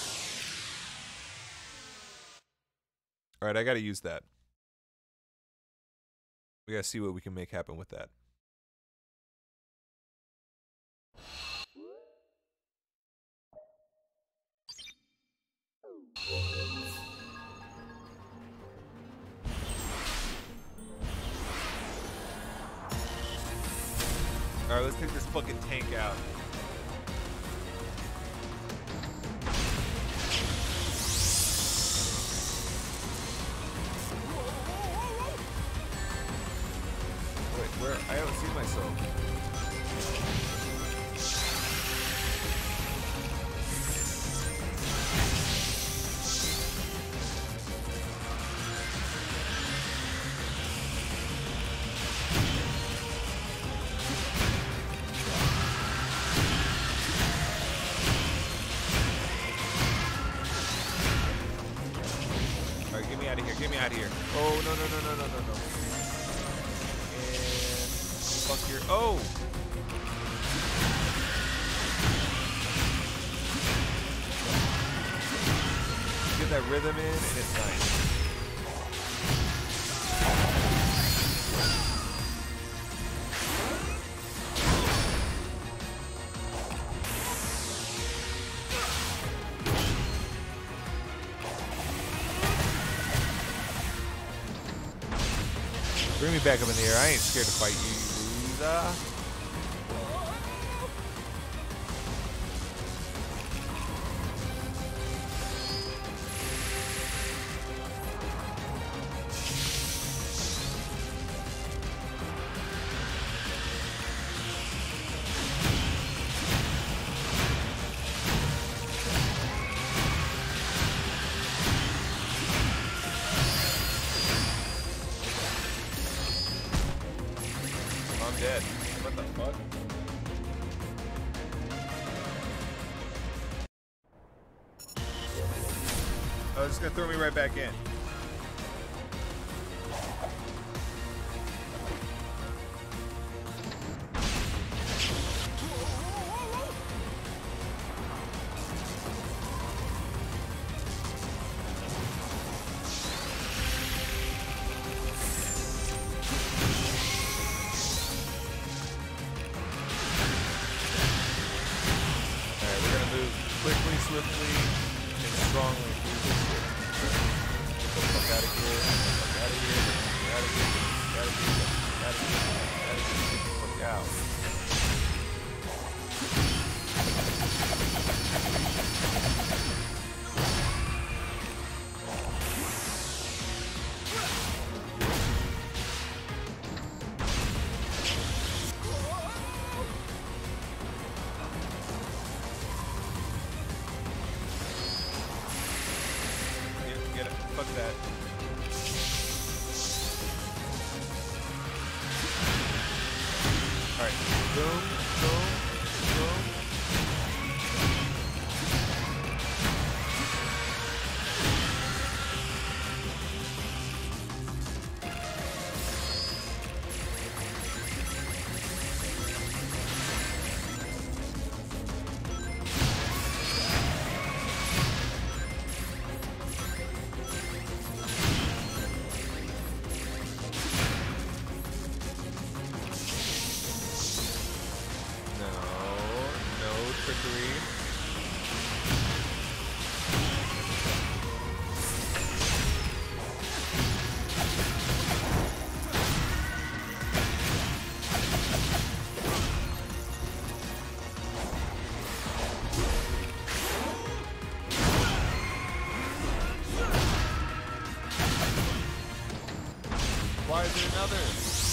Speaker 1: Alright, I gotta use that. We gotta see what we can make happen with that. Alright, let's take this fucking tank out. Wait, where? I don't see myself. Alright, get me out of here. Get me out of here. Oh, no, no, no, no, no, no, no. And fuck your. Oh! Get that rhythm in, and it's nice. Bring me back up in the air. I ain't scared to fight you, loser. I'm dead. What the fuck? Oh, it's gonna throw me right back in. Quickly, swiftly, and strongly through this shit. Get the fuck out of here. Get the fuck out of here. Get out of here. Get out of here. Get out of here. Get out of here. Get the fuck out. Get it. Fuck that. Alright. Boom, boom, boom. Trickery. Why is there another?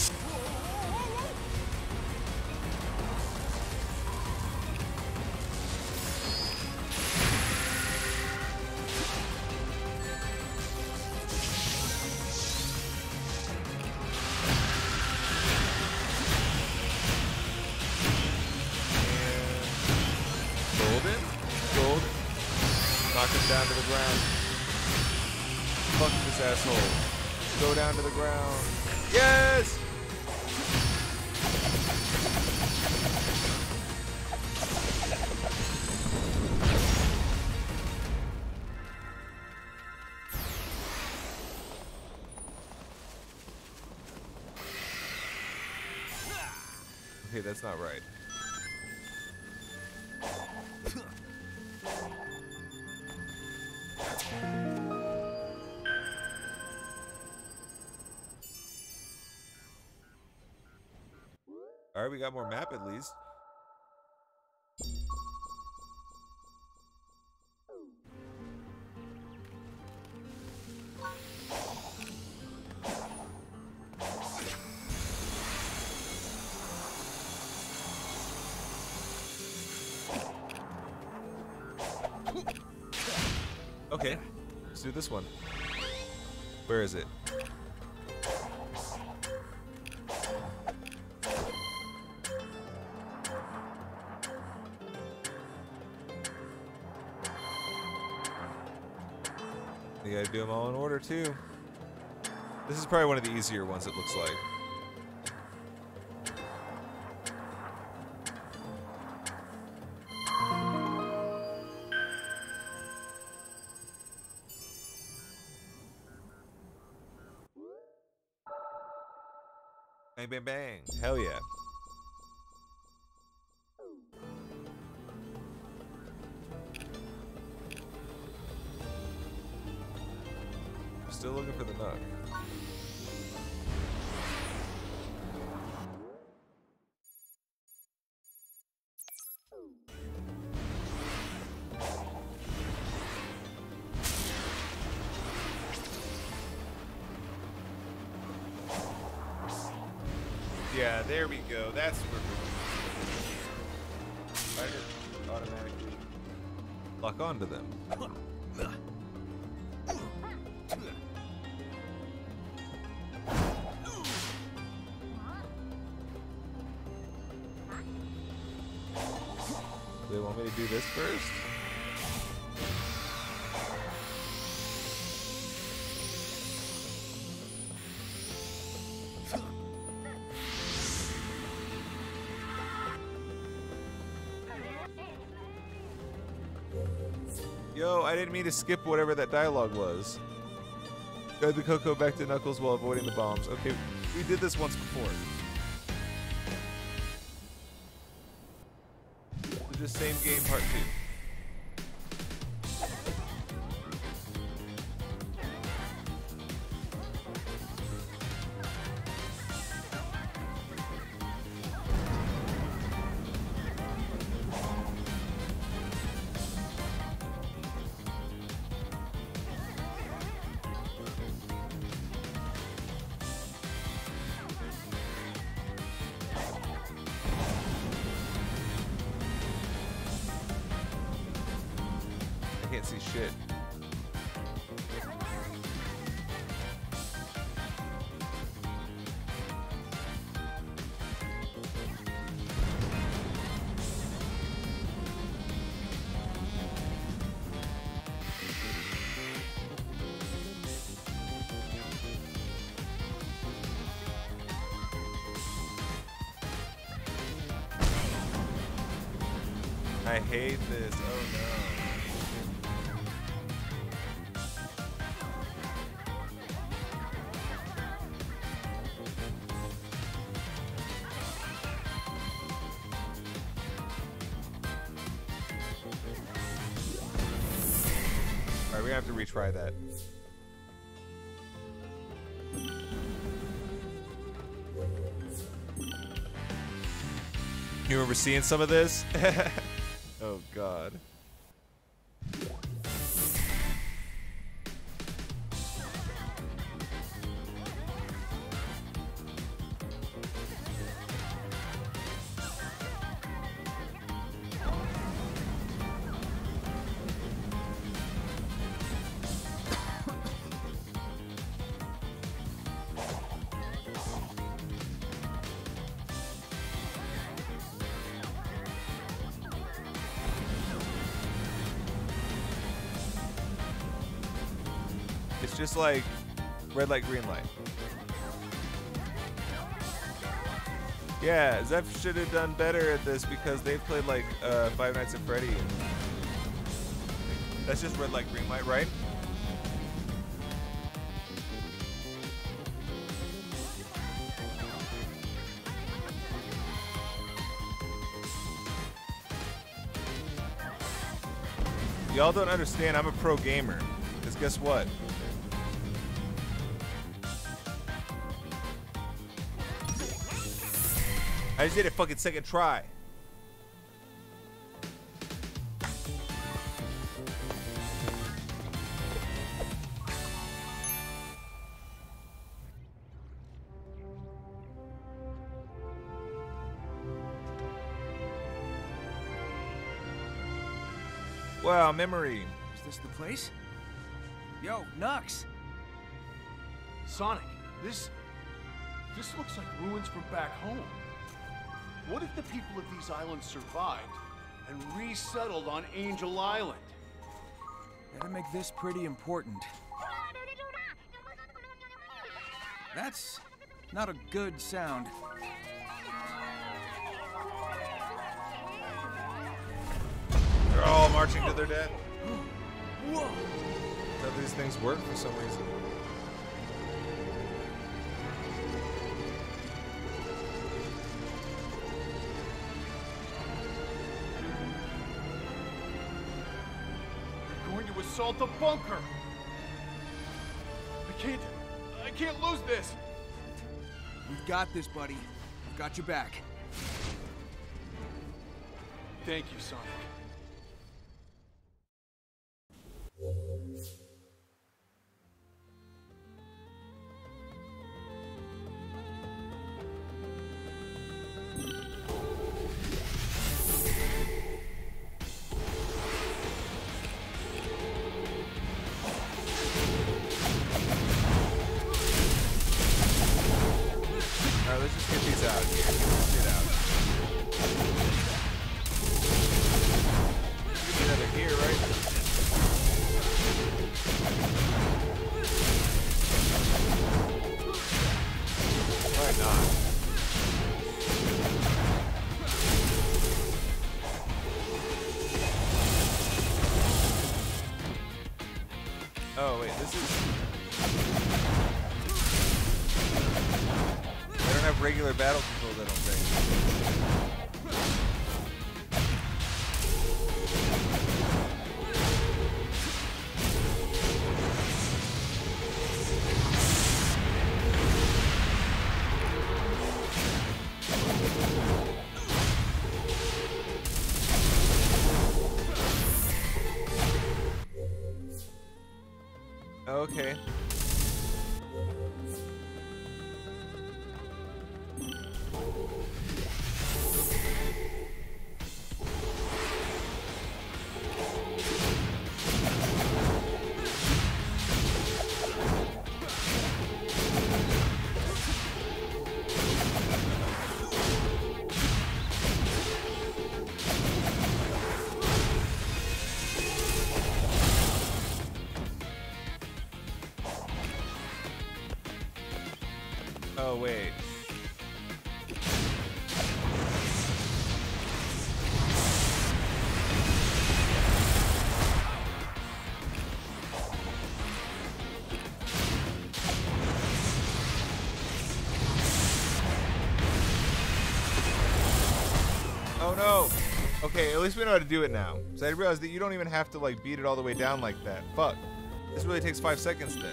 Speaker 1: Golden? Golden. Knock him down to the ground. Fuck this asshole. Go down to the ground. Yes! Okay, that's not right. All right, we got more map at least. Okay, let's do this one. Where is it? You gotta do them all in order too. This is probably one of the easier ones, it looks like. Bang, bang, bang. Hell yeah. Still looking for the nug. Yeah, there we go. That's where we're going. Spider automatically lock onto them. Do they want me to do this first? Yo, I didn't mean to skip whatever that dialogue was. Guide the Coco back to Knuckles while avoiding the bombs. Okay, we did this once before. So just same game, part two. Can't see shit. I hate this. Oh no. Alright, we have to retry that. You remember seeing some of this? Oh god. It's just like red light, green light. Yeah, Zeph should have done better at this because they've played like uh, Five Nights at Freddy. And that's just red light, green light, right? Y'all don't understand, I'm a pro gamer. Because guess what? I just did it fucking second try. Wow, memory.
Speaker 2: Is this the place? Yo, Nux.
Speaker 3: Sonic, this... this looks like ruins from back home. What if the people of these islands survived and resettled on Angel Island?
Speaker 2: That'd make this pretty important. That's not a good sound.
Speaker 1: They're all marching to their death.
Speaker 2: Whoa!
Speaker 1: None of these things work for some reason.
Speaker 3: They're going to assault the bunker! I can't... I can't lose this!
Speaker 2: We've got this, buddy. We've got your back.
Speaker 3: Thank you, Sonic.
Speaker 1: Alright, let's just get these out here. Let's get out. Get out of here, right? Why not? Oh wait, this is... They don't have regular battle controls, I don't think. Okay. Oh, wait. Oh no! Okay, at least we know how to do it now. So I realized that you don't even have to like beat it all the way down like that. Fuck. This really takes five seconds then.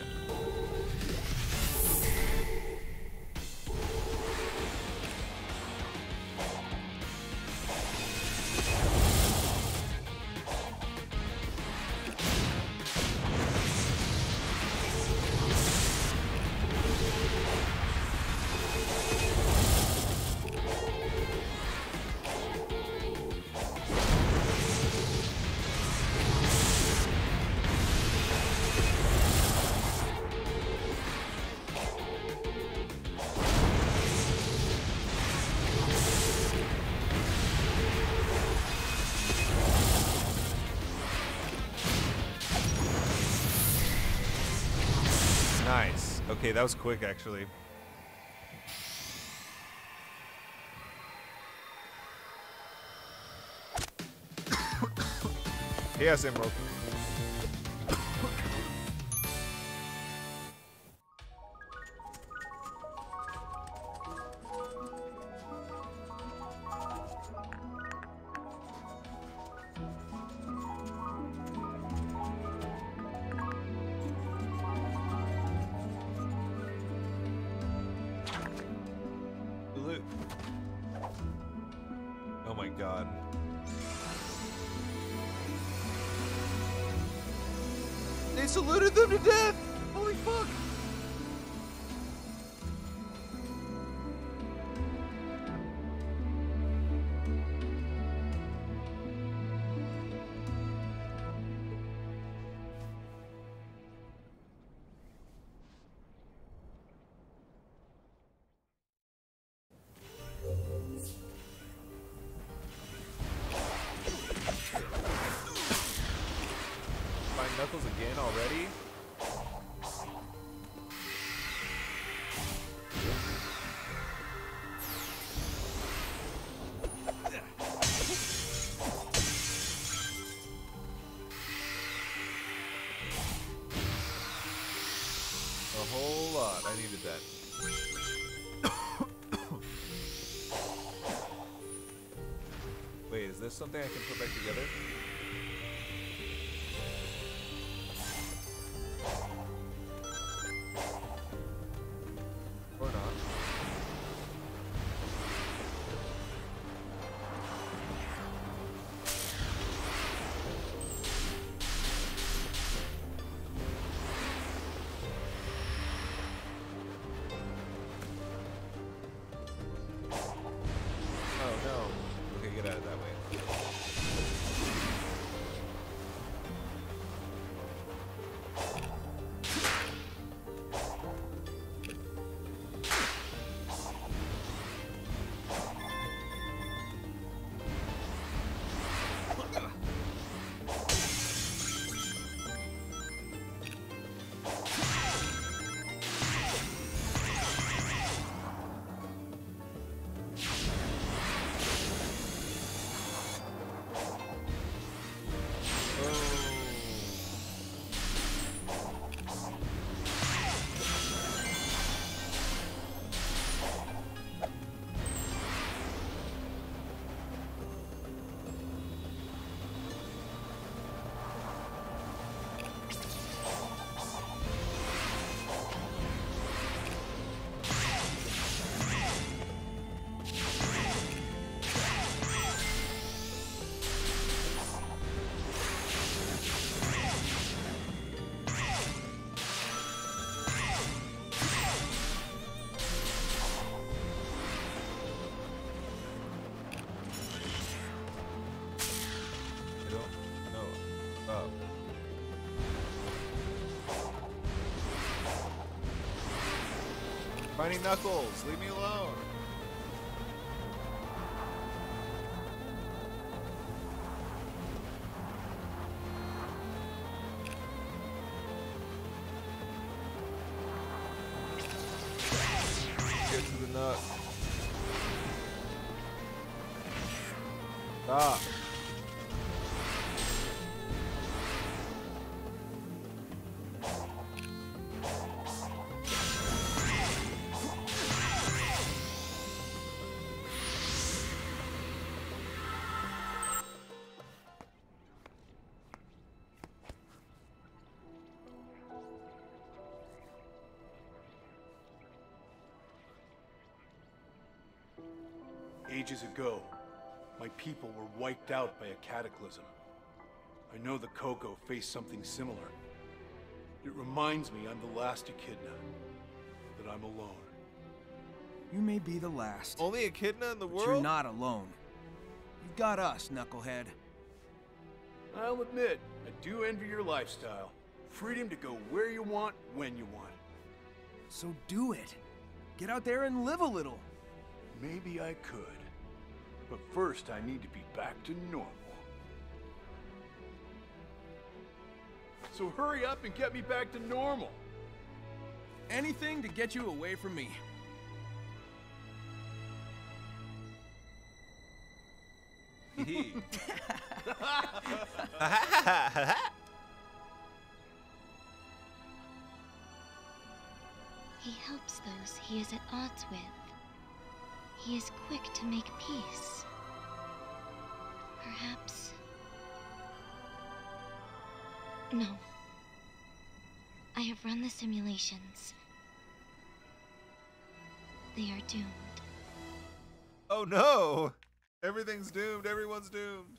Speaker 1: Nice. Okay, that was quick, actually. Yes, Emerald. Loot. God. They saluted them to death! Holy fuck! Knuckles again already? A whole lot. I needed that. Wait, is this something I can put back together? Or not. Oh no. Okay, get out of that way. Mighty Knuckles, leave me alone. Get to the nut. Stop.
Speaker 3: Ages ago, my people were wiped out by a cataclysm. I know the Koco faced something similar. It reminds me I'm the last Echidna, that I'm alone.
Speaker 2: You may be the last,
Speaker 1: Only Echidna in the
Speaker 2: but
Speaker 1: world?
Speaker 2: you're not alone. You've got us, Knucklehead.
Speaker 3: I'll admit, I do envy your lifestyle. Freedom to go where you want, when you want.
Speaker 2: So do it. Get out there and live a little.
Speaker 3: Maybe I could. But first, I need to be back to normal. So hurry up and get me back to normal.
Speaker 2: Anything to get you away from me.
Speaker 1: He
Speaker 4: He helps those he is at odds with. He is quick to make peace. Perhaps... No. I have run the simulations. They are doomed.
Speaker 1: Oh no! Everything's doomed. Everyone's doomed.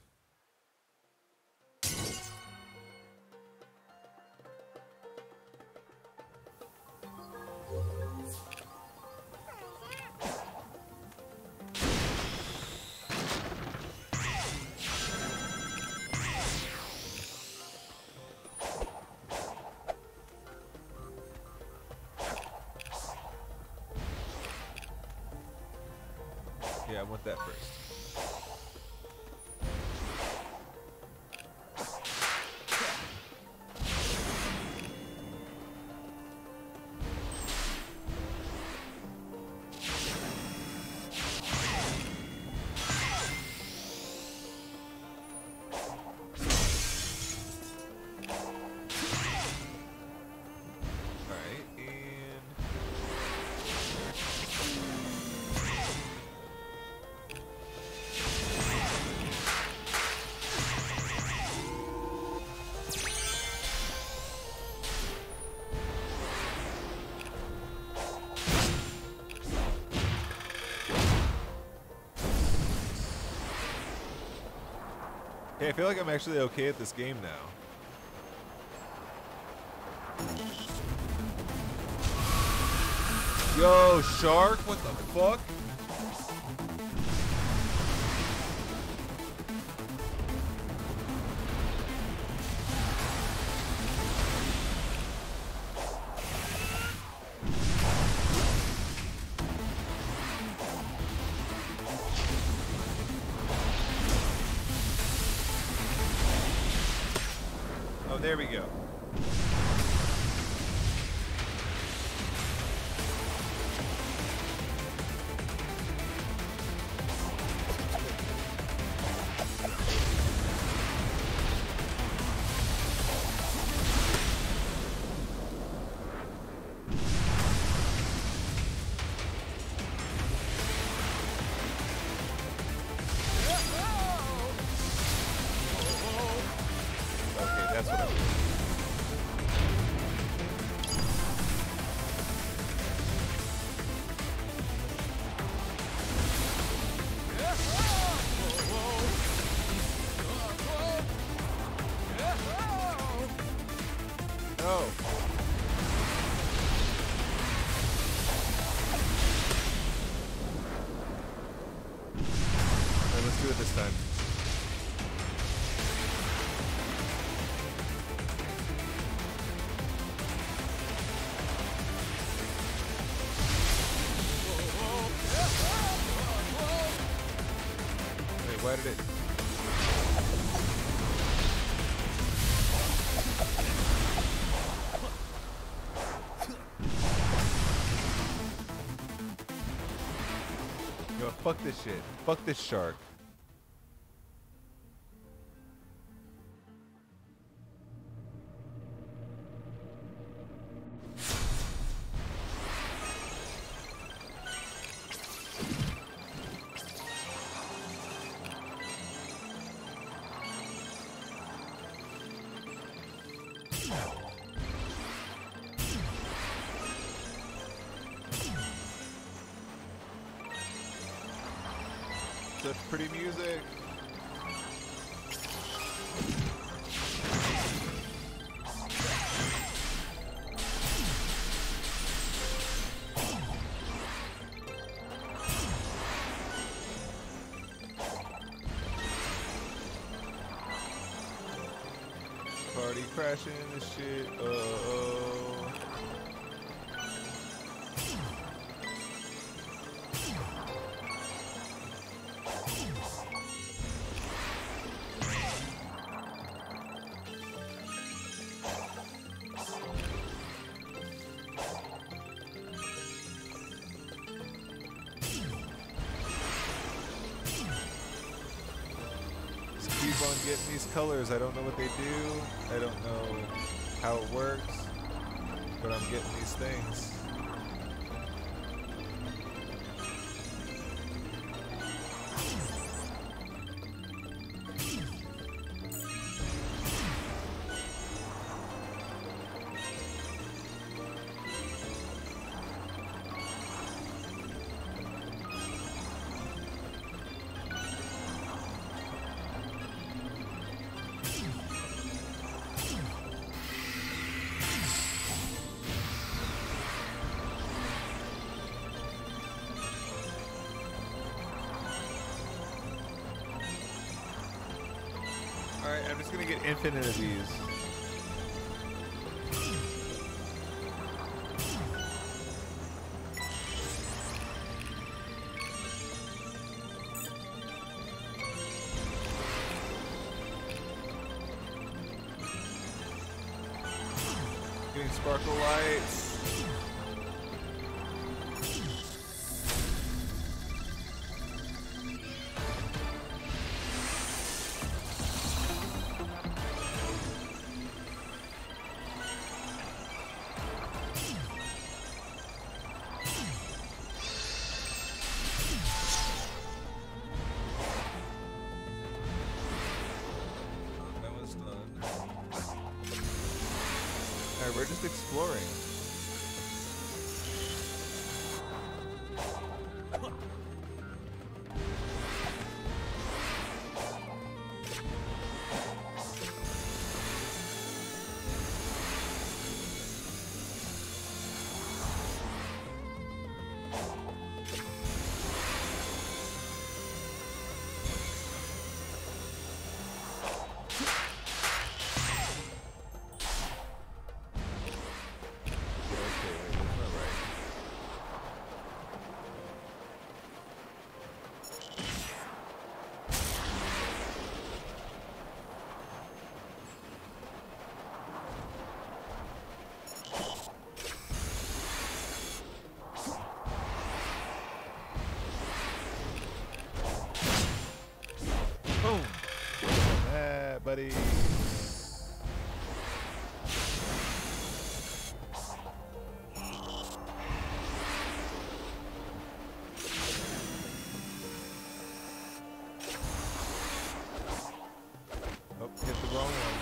Speaker 1: Yeah, I want that first. Hey, I feel like I'm actually okay at this game now. Yo, shark, what the fuck? Oh, there we go. Okay, that's what I mean. No. Alright, let's do it this time. Wait, why did it? Yo, fuck this shit. Fuck this shark. Such pretty music. Party crashing this shit. Uh oh. Just keep on getting these colors. I don't know what they do. I don't know how it works, but I'm getting these things. Sonic's gonna get infinite of these. Getting sparkle lights. We're just exploring. Boom. That, buddy. Oh, hit the wrong one.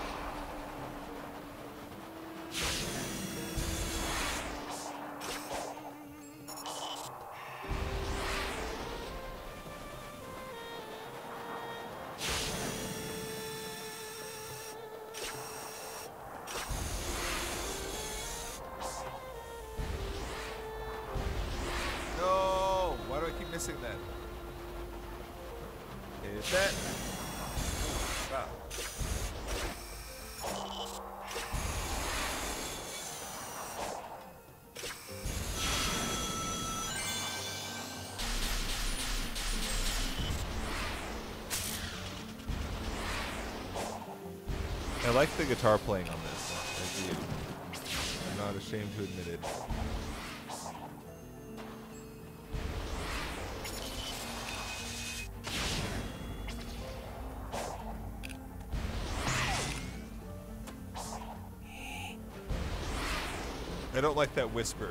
Speaker 1: No! Why do I keep missing that? Hit that. Wow. I like the guitar playing on this. I do. I'm not ashamed to admit it. I don't like that whisper.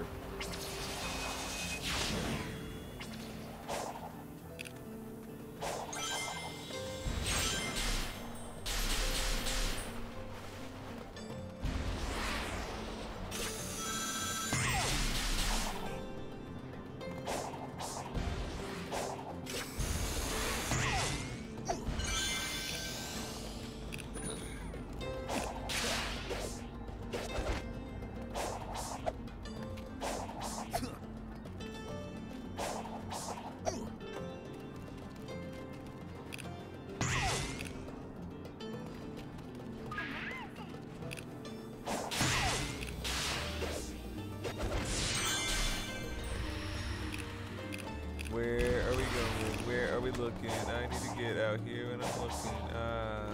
Speaker 1: Where are we going? Where are we looking? I need to get out here and I'm looking. Uh...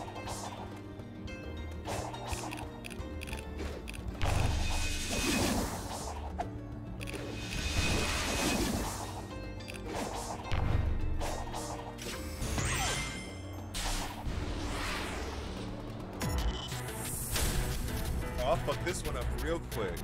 Speaker 1: Oh, I'll fuck this one up real quick.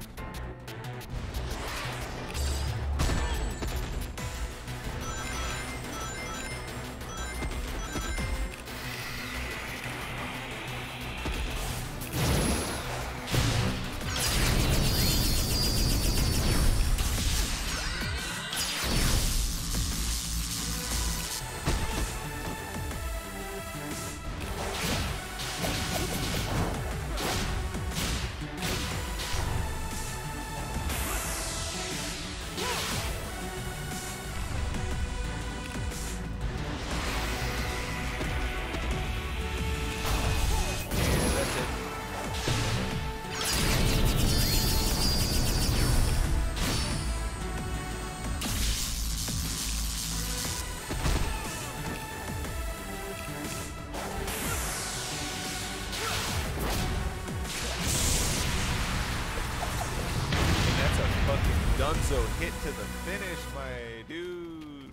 Speaker 1: fucking Dunzo hit to the finish, my dude.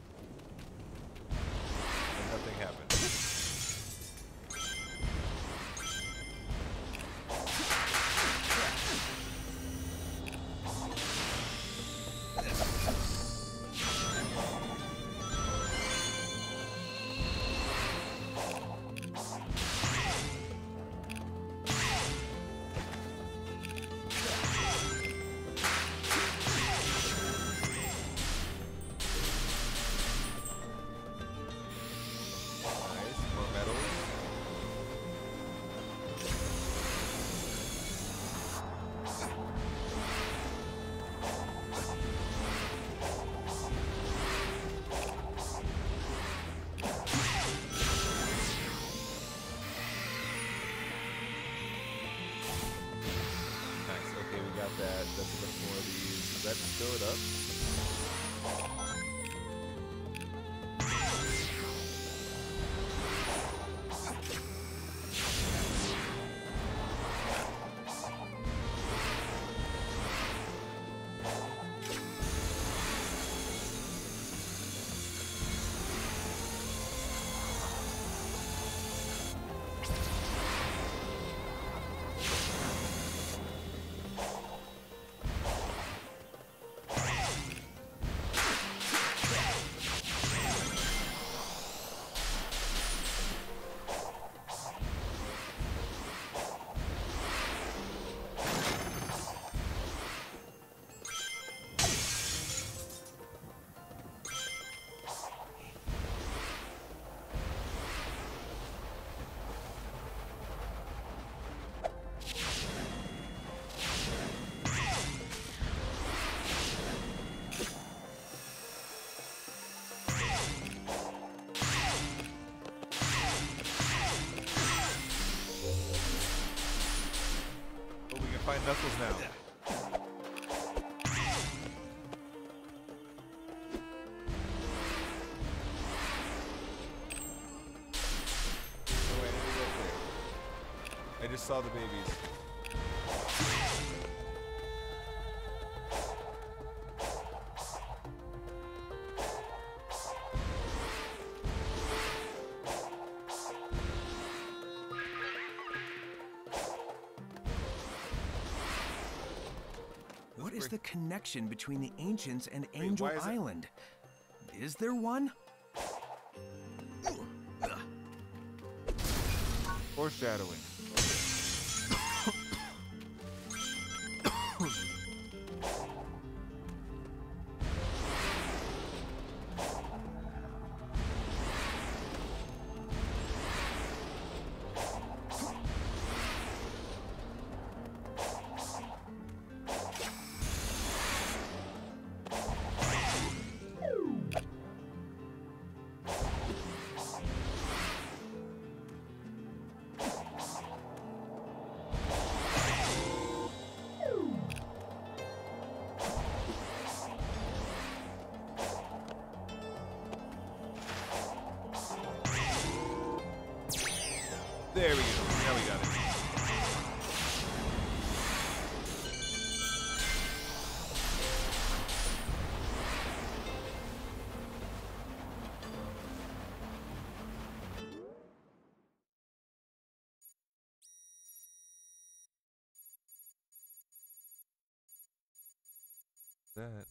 Speaker 1: And nothing happened. Fill it up. Find Knuckles now. Oh, wait, I didn't go there. I just saw the babies.
Speaker 2: What is the connection between the Ancients and Angel
Speaker 1: why is it-
Speaker 2: Island? Is there one?
Speaker 1: Foreshadowing. There we go. Now we got it. That.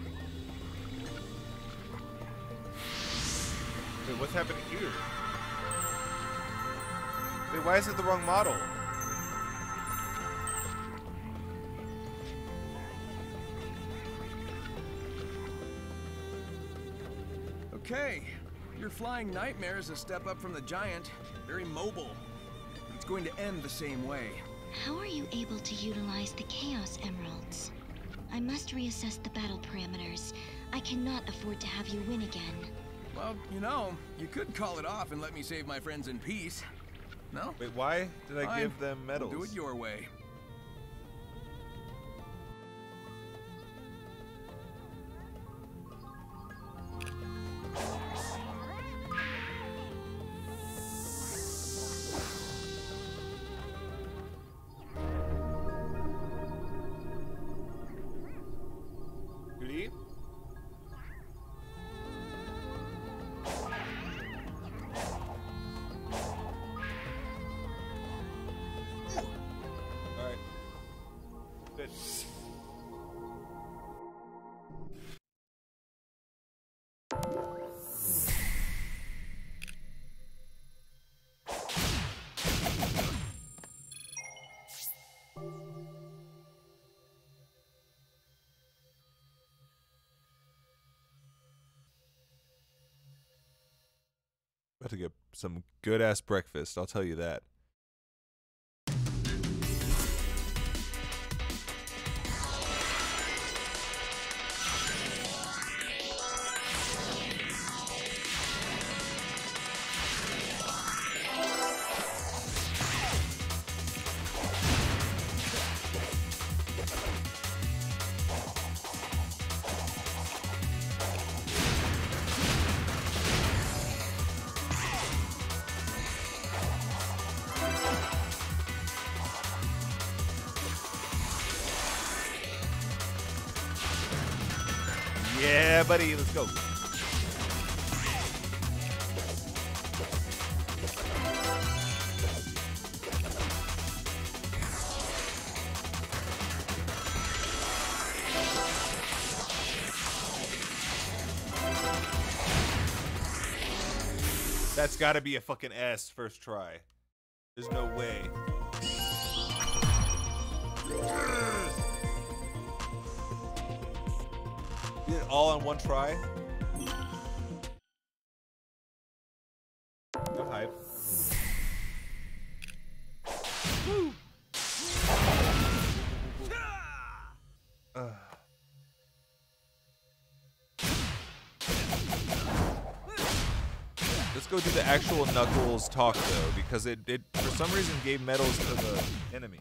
Speaker 1: Wait, what's happening here? Wait, why is it the wrong model?
Speaker 2: Okay, your flying nightmare is a step up from the giant. Very mobile. It's going to end the same way.
Speaker 4: How are you able to utilize the Chaos Emeralds? I must reassess the battle parameters. I cannot afford to have you win again.
Speaker 2: Well, you know, you could call it off and let me save my friends in peace. No?
Speaker 1: Wait, why did I
Speaker 2: Fine.
Speaker 1: give them medals?
Speaker 2: Do it your way.
Speaker 1: Goody? Alright. Good. About to get some good ass breakfast, I'll tell you that. Yeah, buddy, let's go. That's gotta be a fucking S first try. There's no way. Did it all in one try? No hype. Woo. Uh. Let's go do the actual Knuckles talk though, because it, it for some reason gave medals to the enemy.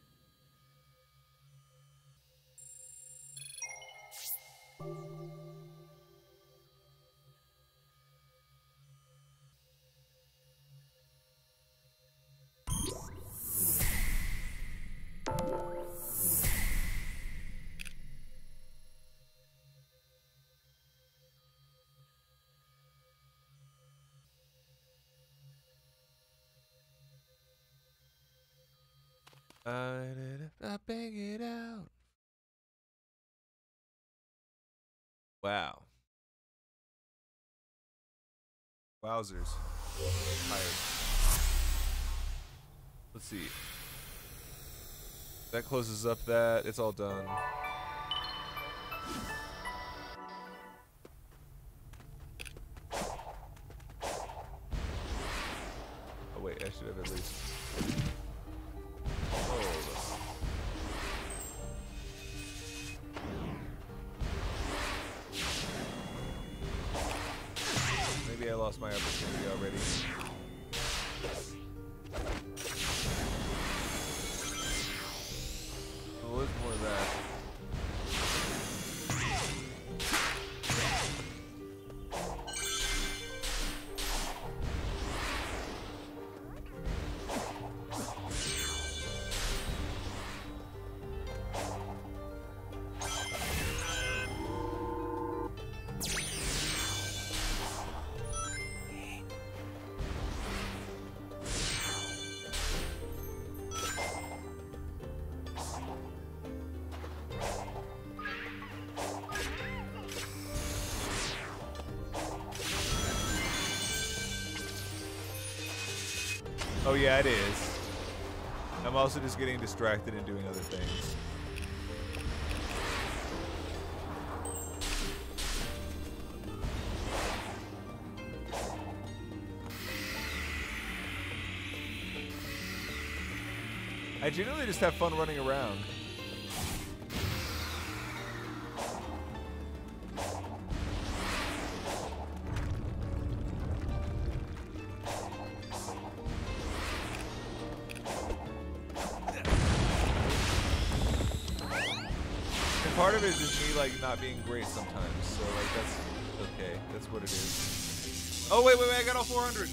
Speaker 1: I did I bang it out. Wow. Wowzers. Tired. Let's see. That closes up that. It's all done. Oh wait, I should have at least. Hold on. Maybe I lost my opportunity already. Oh, there's more of that. Oh yeah, it is. I'm also just getting distracted and doing other things. I generally just have fun running around. And part of it is just me like not being great sometimes, so like that's okay. That's what it is. Oh wait, wait, wait! I got all four hundred.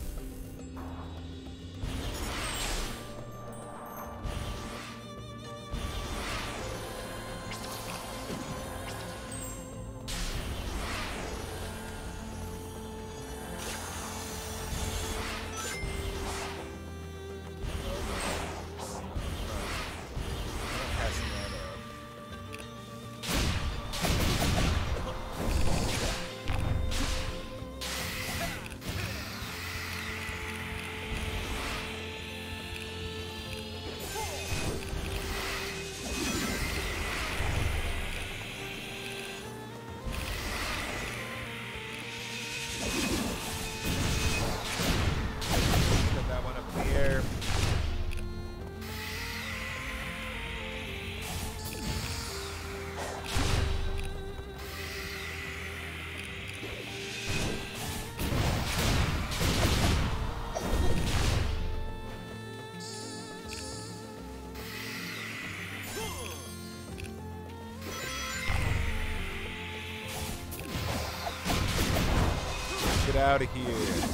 Speaker 1: Get out of here.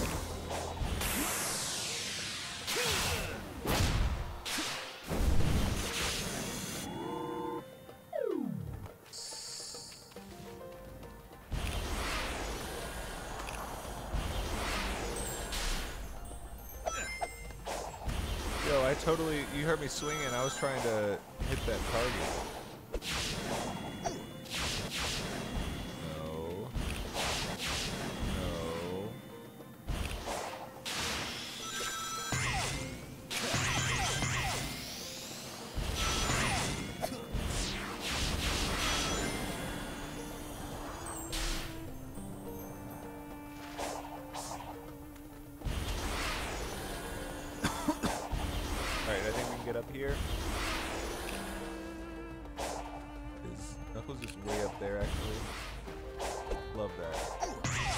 Speaker 1: Yo, I totally, you heard me swinging. I was trying to hit that target. No. No. Alright, I think we can get up here. His Knuckles just way up there, actually. Love that.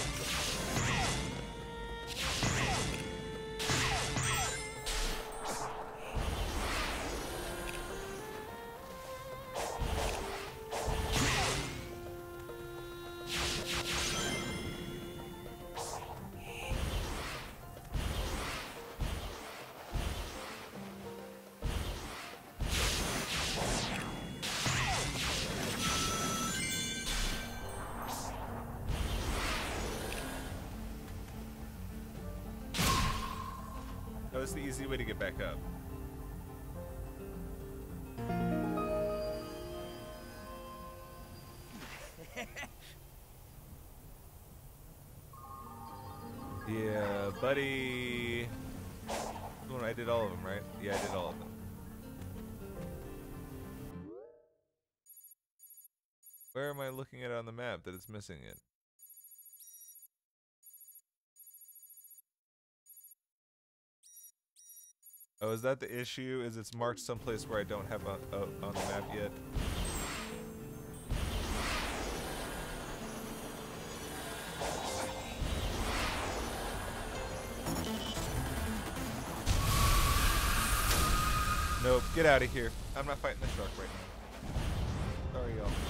Speaker 1: That was the easy way to get back up. Yeah, buddy. Oh, I did all of them, right? Yeah, I did all of them. Where am I looking at on the map that it's missing it? Oh, is that the issue? Is it's marked someplace where I don't have on, uh, on the map yet? Nope, get out of here. I'm not fighting the shark right now. Sorry, y'all.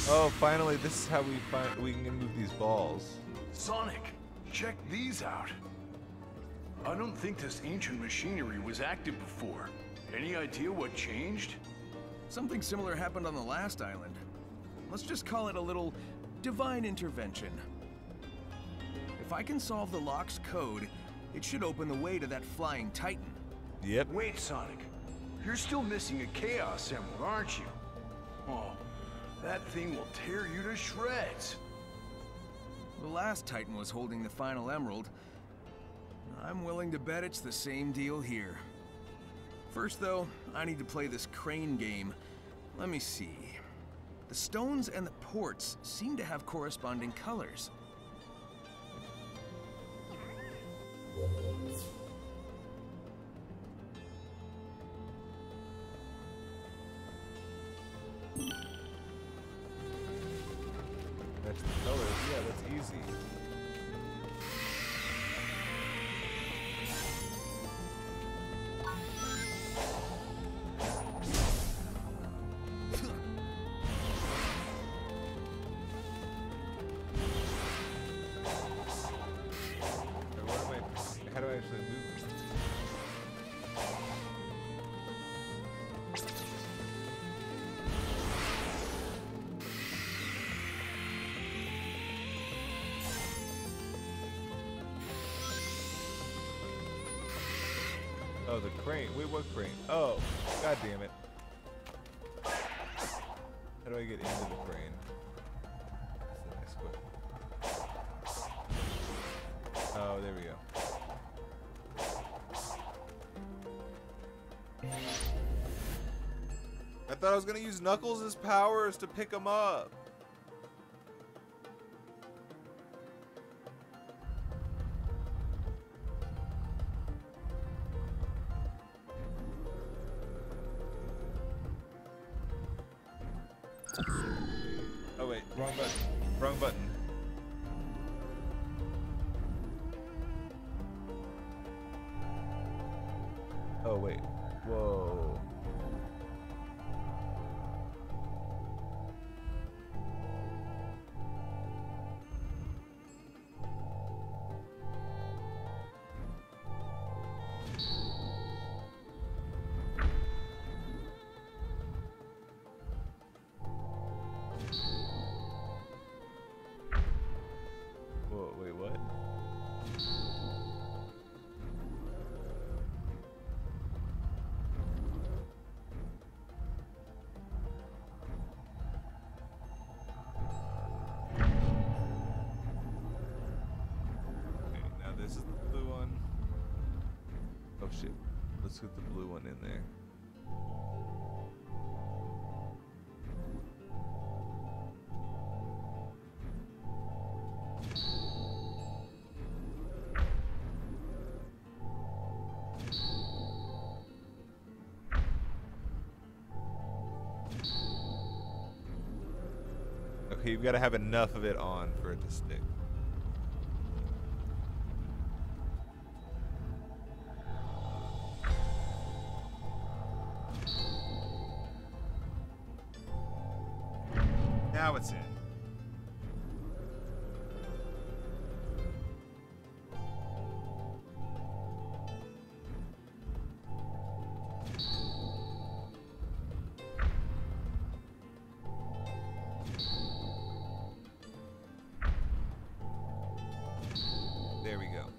Speaker 1: Oh, finally, this is how we find we can move these balls.
Speaker 3: Sonic, check these out. I don't think this ancient machinery was active before. Any idea what changed?
Speaker 2: Something similar happened on the last island. Let's just call it a little divine intervention. If I can solve the lock's code, it should open the way to that flying titan.
Speaker 1: Yep.
Speaker 3: Wait, Sonic. You're still missing a Chaos Emerald, aren't you? Oh, that thing will tear you to shreds.
Speaker 2: The last titan was holding the final emerald. I'm willing to bet it's the same deal here. First, though, I need to play this crane game. Let me see. The stones and the ports seem to have corresponding colors.
Speaker 1: That's the colors. Yeah, that's easy. How do I actually move? Oh, the crane. Wait, what crane? Oh, god damn it. How do I get into the crane? That's the next question. Oh, there we go. I thought I was gonna use Knuckles' powers to pick him up. Oh wait, wrong button. Wrong button. Oh wait. Whoa. Whoa, wait, what? Okay, now this is the blue one. Oh shit. Let's get the blue one in there. Okay, you've got to have enough of it on for it to stick. Now it's in. There we go.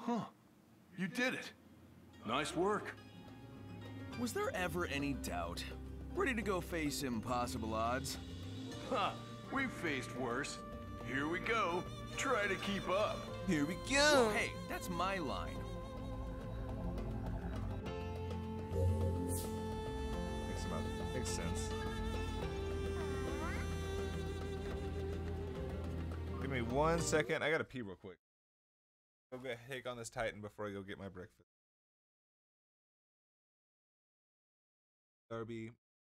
Speaker 3: Huh. You did it. Nice work.
Speaker 2: Was there ever any doubt? Ready to go face impossible odds?
Speaker 3: Ha! We've faced worse. Here we go. Try to keep up.
Speaker 1: Here we go.
Speaker 2: Oh, hey, that's my line.
Speaker 1: Makes, about, makes sense. Give me one second. I gotta pee real quick. Go get take on this Titan before I go get my breakfast. Darby.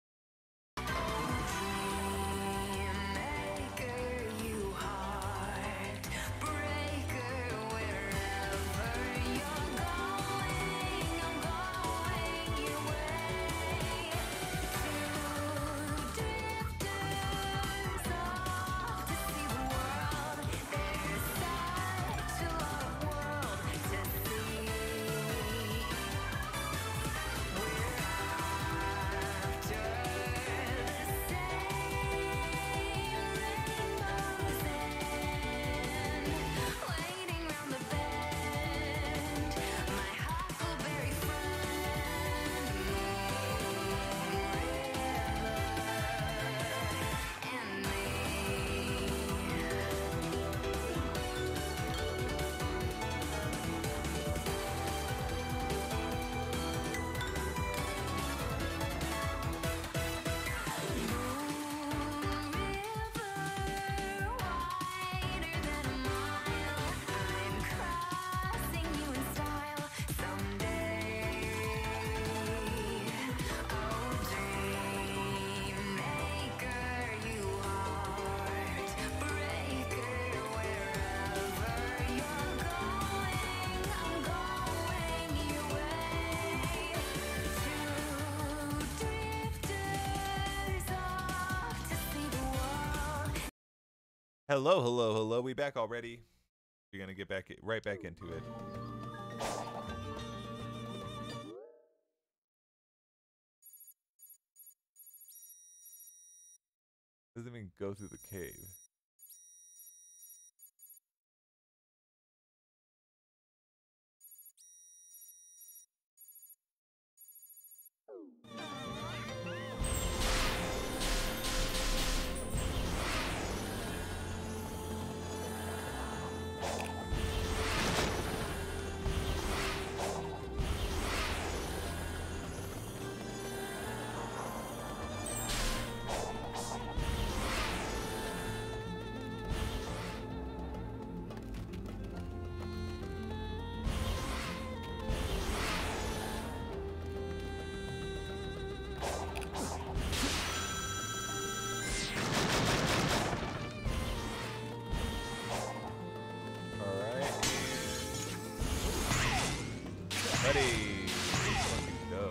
Speaker 1: Hello, hello, hello. We back already. We're gonna get back right back into it. Doesn't even go through the cave. Buddy, let's go.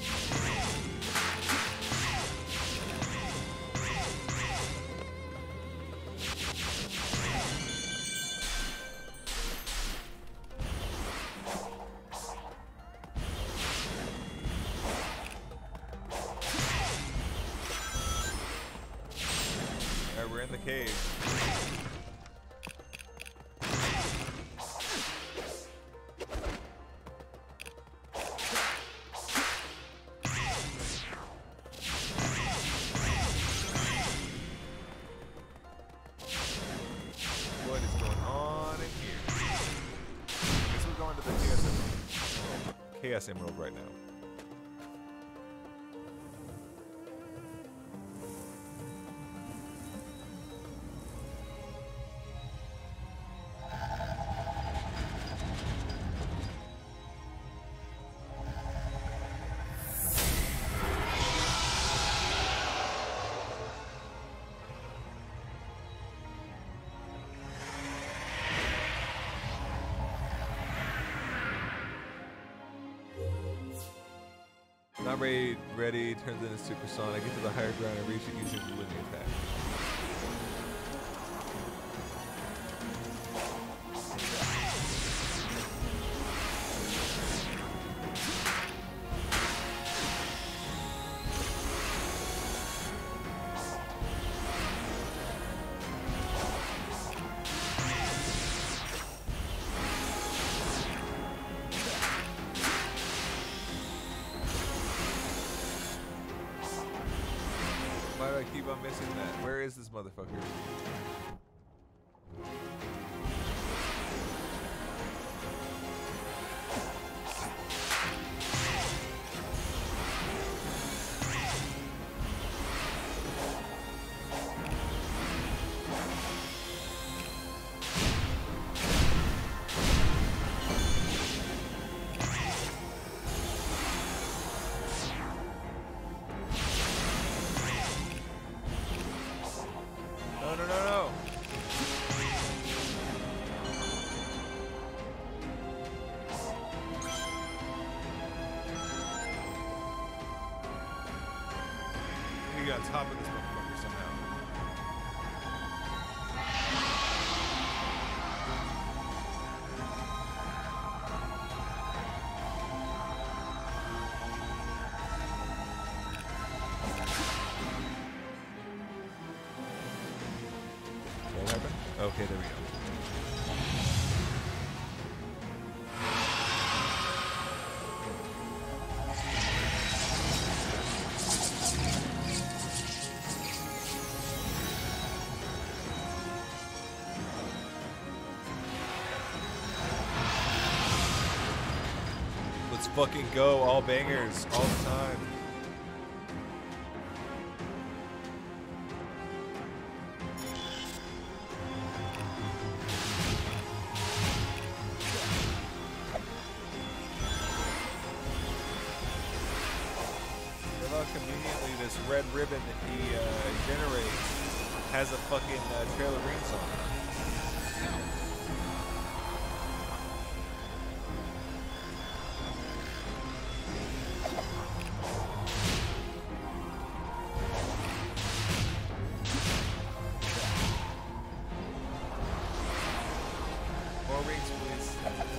Speaker 1: All right, we're in the cave. Chaos Emerald right now. Not ready, ready, turns into supersonic. Get to the higher ground and reach it using the living attack. Why do I keep on missing that? Where is this motherfucker? No, no, no, no. We got on top of this motherfucker somehow. What happened? Okay, there we go. Let's fucking go, all bangers, all the time. I love conveniently this red ribbon that he uh, generates has a fucking uh, Trailer Green song. More rings, please.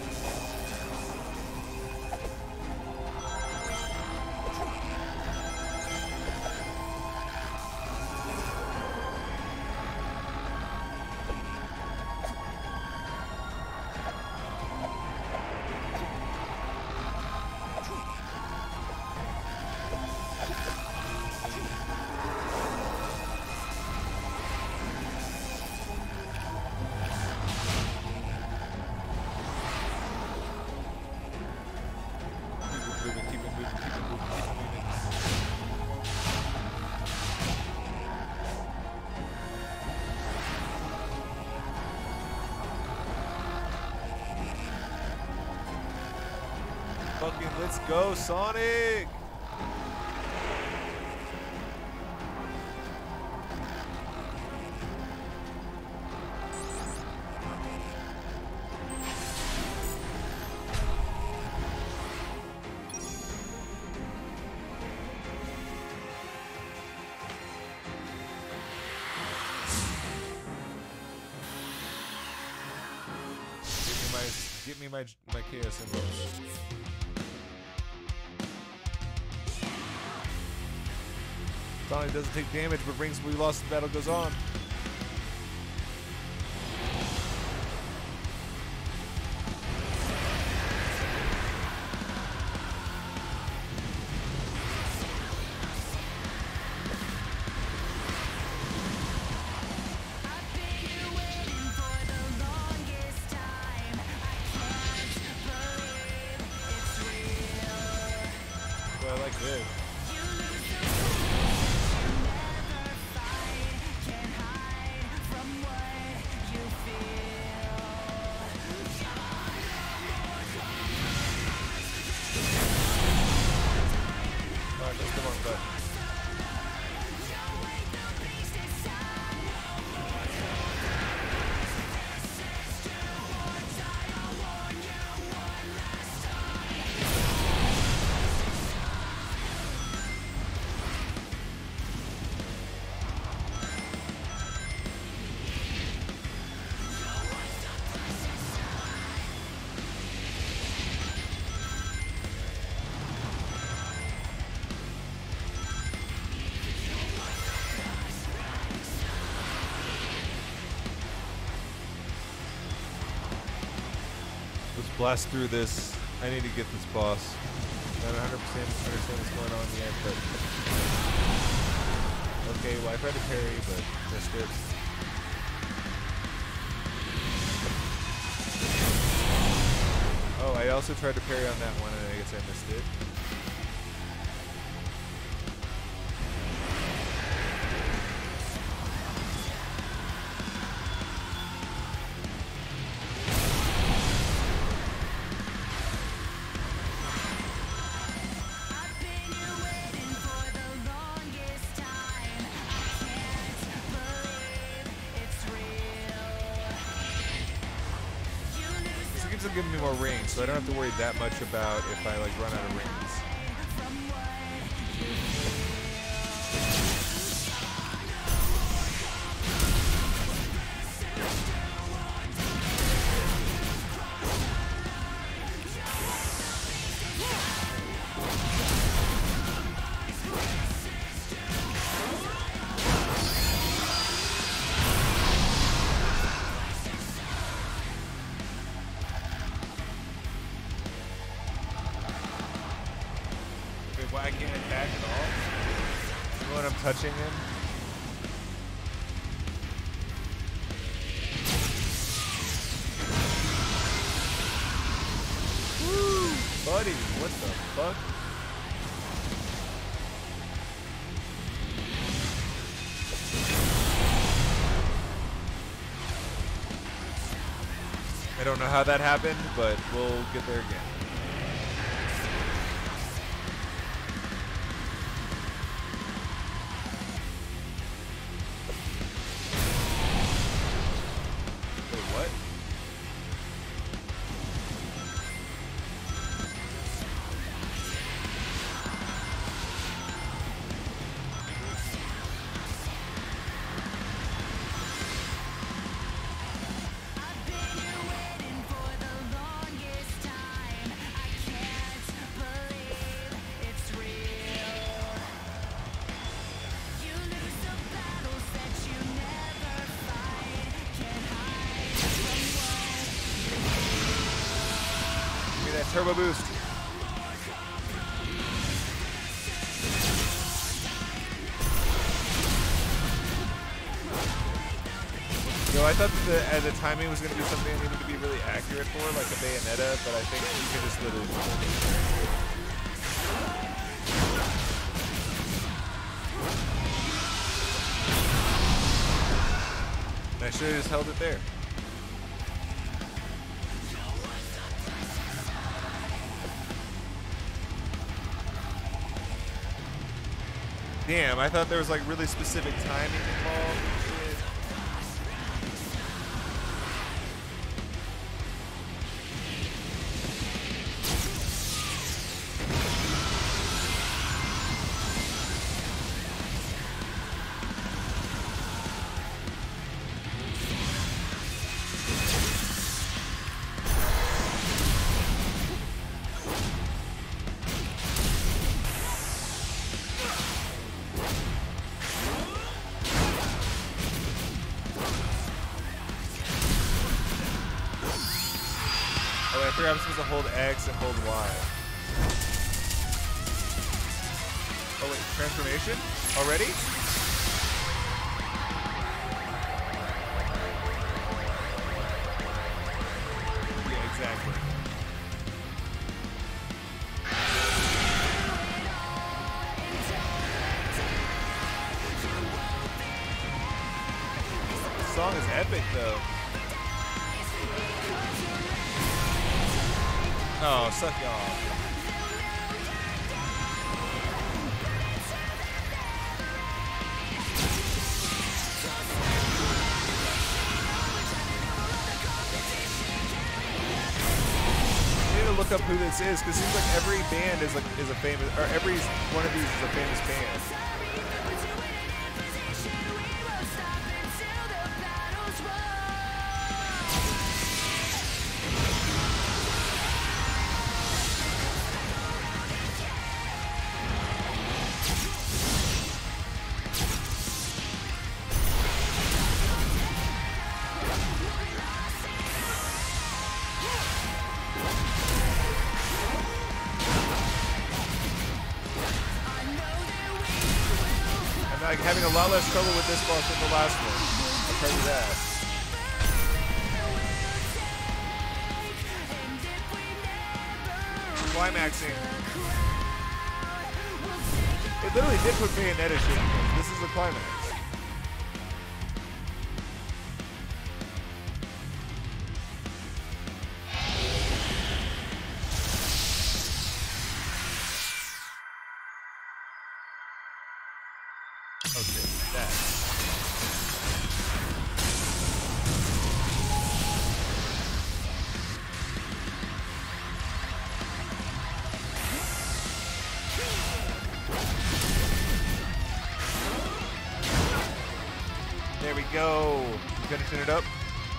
Speaker 1: Keep it moving, keep it moving, keep it moving, keep it moving. Fucking let's go, Sonic! Get me my my chaos symbol. Sonic doesn't take damage, but rings we lost. The battle goes on. I like this. Alright, let's come on, bud. Let's blast through this. I need to get this boss. Not one hundred percent understand what's going on yet, but Okay, well I tried to parry, but missed it. Oh, I also tried to parry on that one, and I guess I missed it. Giving me more range, so I don't have to worry that much about if I like run out of rings. Why I can't attack at all? Even when I'm touching him? Woo! Buddy, what the fuck? I don't know how that happened, but we'll get there again. Turbo boost. Yo, I thought that the, uh, the timing was going to be something I needed to be really accurate for, like a Bayonetta, but I think you can just literally hold it. I should have just held it there. Damn, I thought there was like really specific timing involved. I forgot I'm supposed to hold X and hold Y. Oh wait, transformation? Already? Yeah, exactly. This song is epic though. Oh, suck y'all. I need to look up who this is, because it seems like every band is like is a famous, or every one of these is a famous band. like having a lot less trouble with this boss than the last one. I'll tell you that. Climaxing. It literally did put Bayonetta shit in this. This is the climax. Okay, that. There we go. Finishing it up.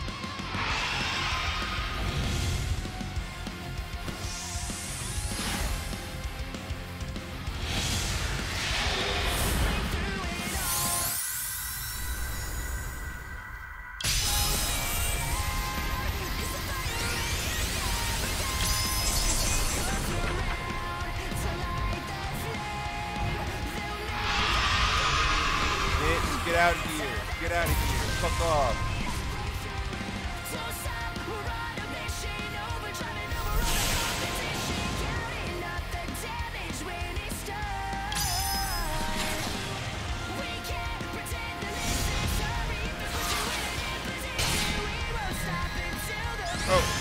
Speaker 1: Get out of here. Get out of here. Fuck off. Oh.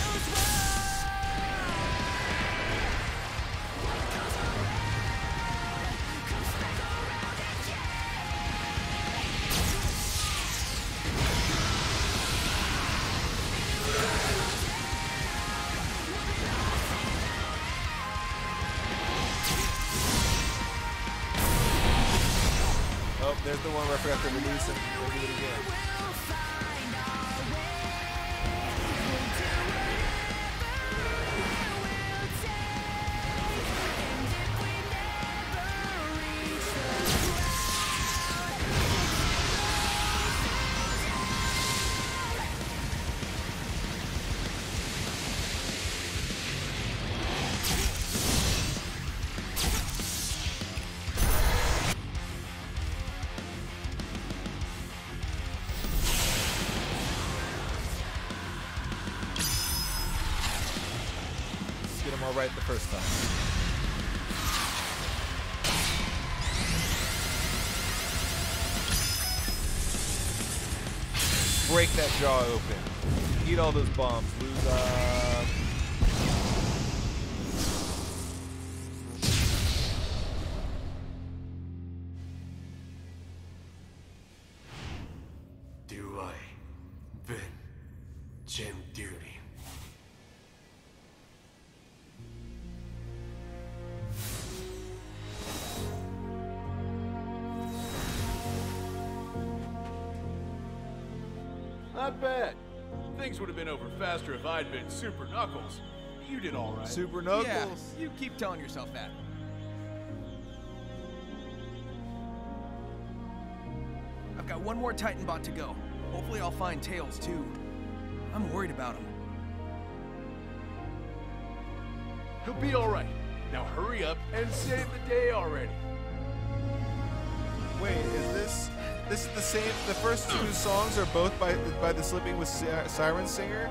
Speaker 1: Oh, there's the one where I forgot to release and we'll do it again. Get them all right the first time. Break that jaw open. Eat all those bombs. Lose up.
Speaker 3: Do I win Jim Duty? Not bad. Things would have been over faster if I'd been Super Knuckles. You did all right.
Speaker 1: Super Knuckles.
Speaker 2: Yeah, you keep telling yourself that. I've got one more Titan bot to go. Hopefully I'll find Tails too. I'm worried about him.
Speaker 3: He'll be all right. Now hurry up and save the day already.
Speaker 1: Wait, is this this is the same? The first two songs are both by by the Slipping with Siren Singer.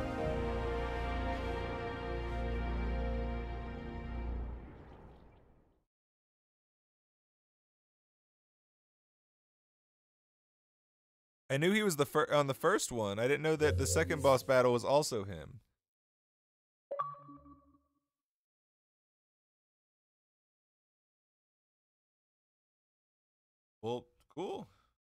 Speaker 1: I knew he was the fir on the first one. I didn't know that the second boss battle was also him. Well, cool.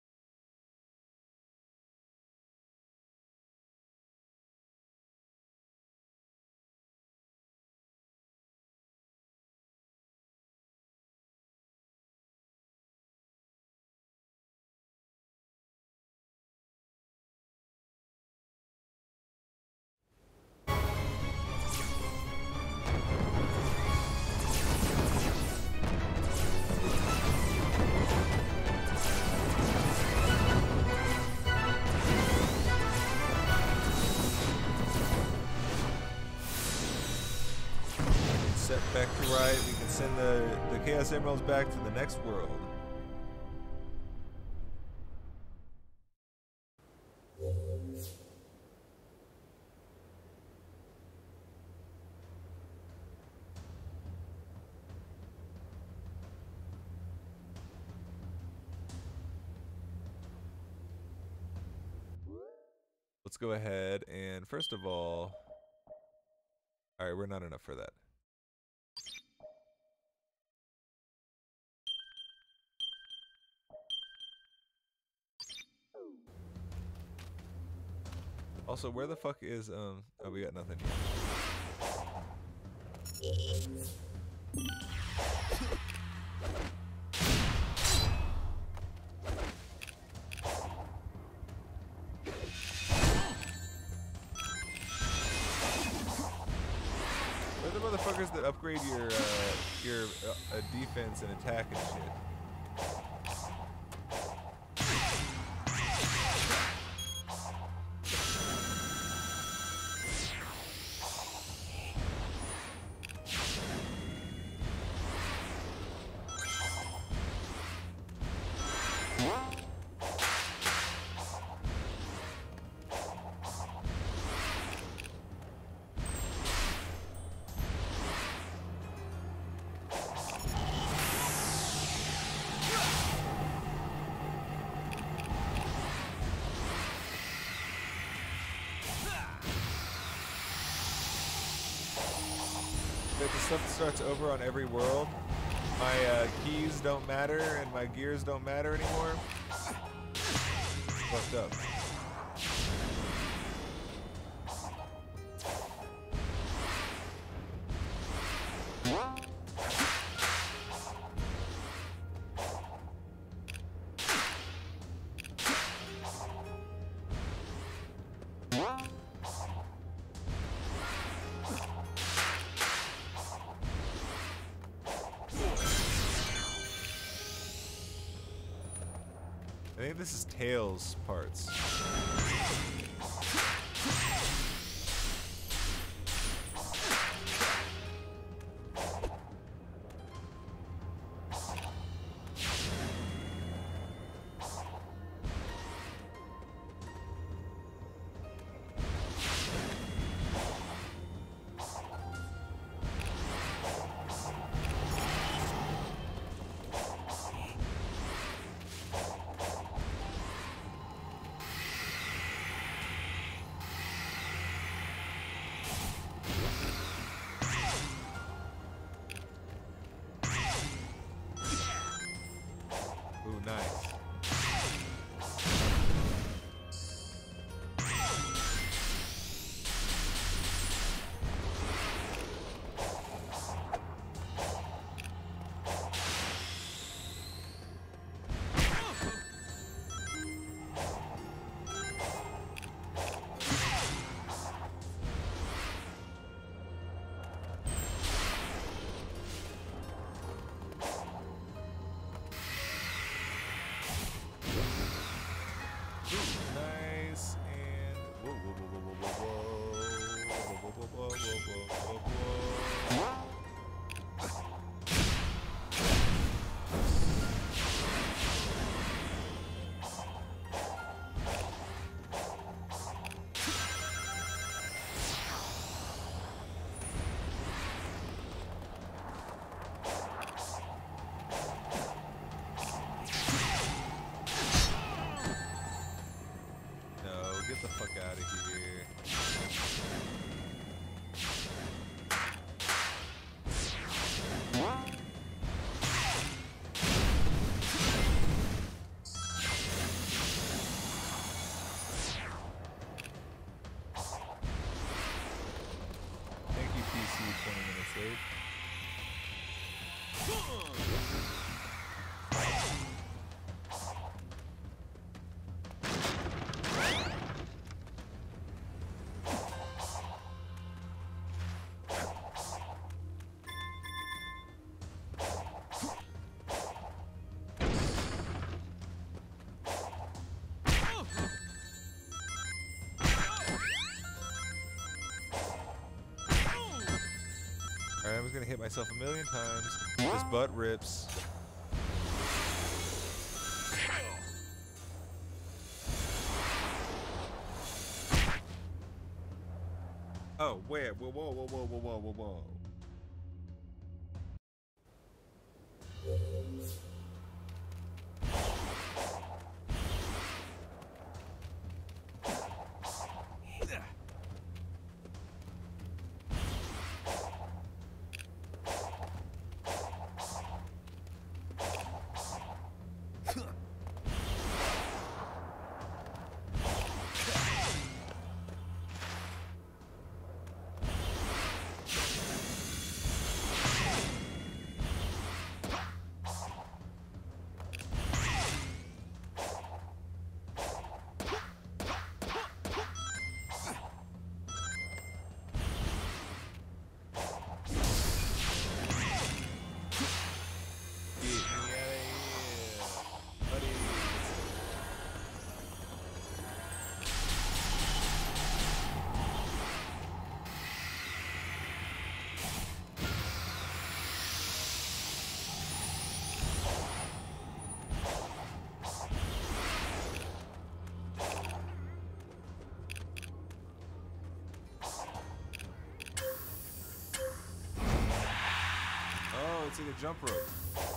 Speaker 1: Set back to right. We can send the, the Chaos Emeralds back to the next world. let's go ahead and first of all, all right, we're not enough for that. Also, where the fuck is um? Oh, we got nothing here. They're the motherfuckers that upgrade your uh, your uh, uh, defense and attack and shit. If the stuff starts over on every world, my uh, keys don't matter and my gears don't matter anymore. Fucked up. I think this is Tails parts. Ooh, nice. Nice and whoa whoa whoa whoa whoa whoa whoa whoa whoa whoa whoa whoa. Get the fuck out of here. Thank you, P C, twenty minutes late. Alright, I was gonna hit myself a million times. This butt rips. Oh, where? Whoa, whoa, whoa, whoa, whoa, whoa, whoa, whoa. a jump rope.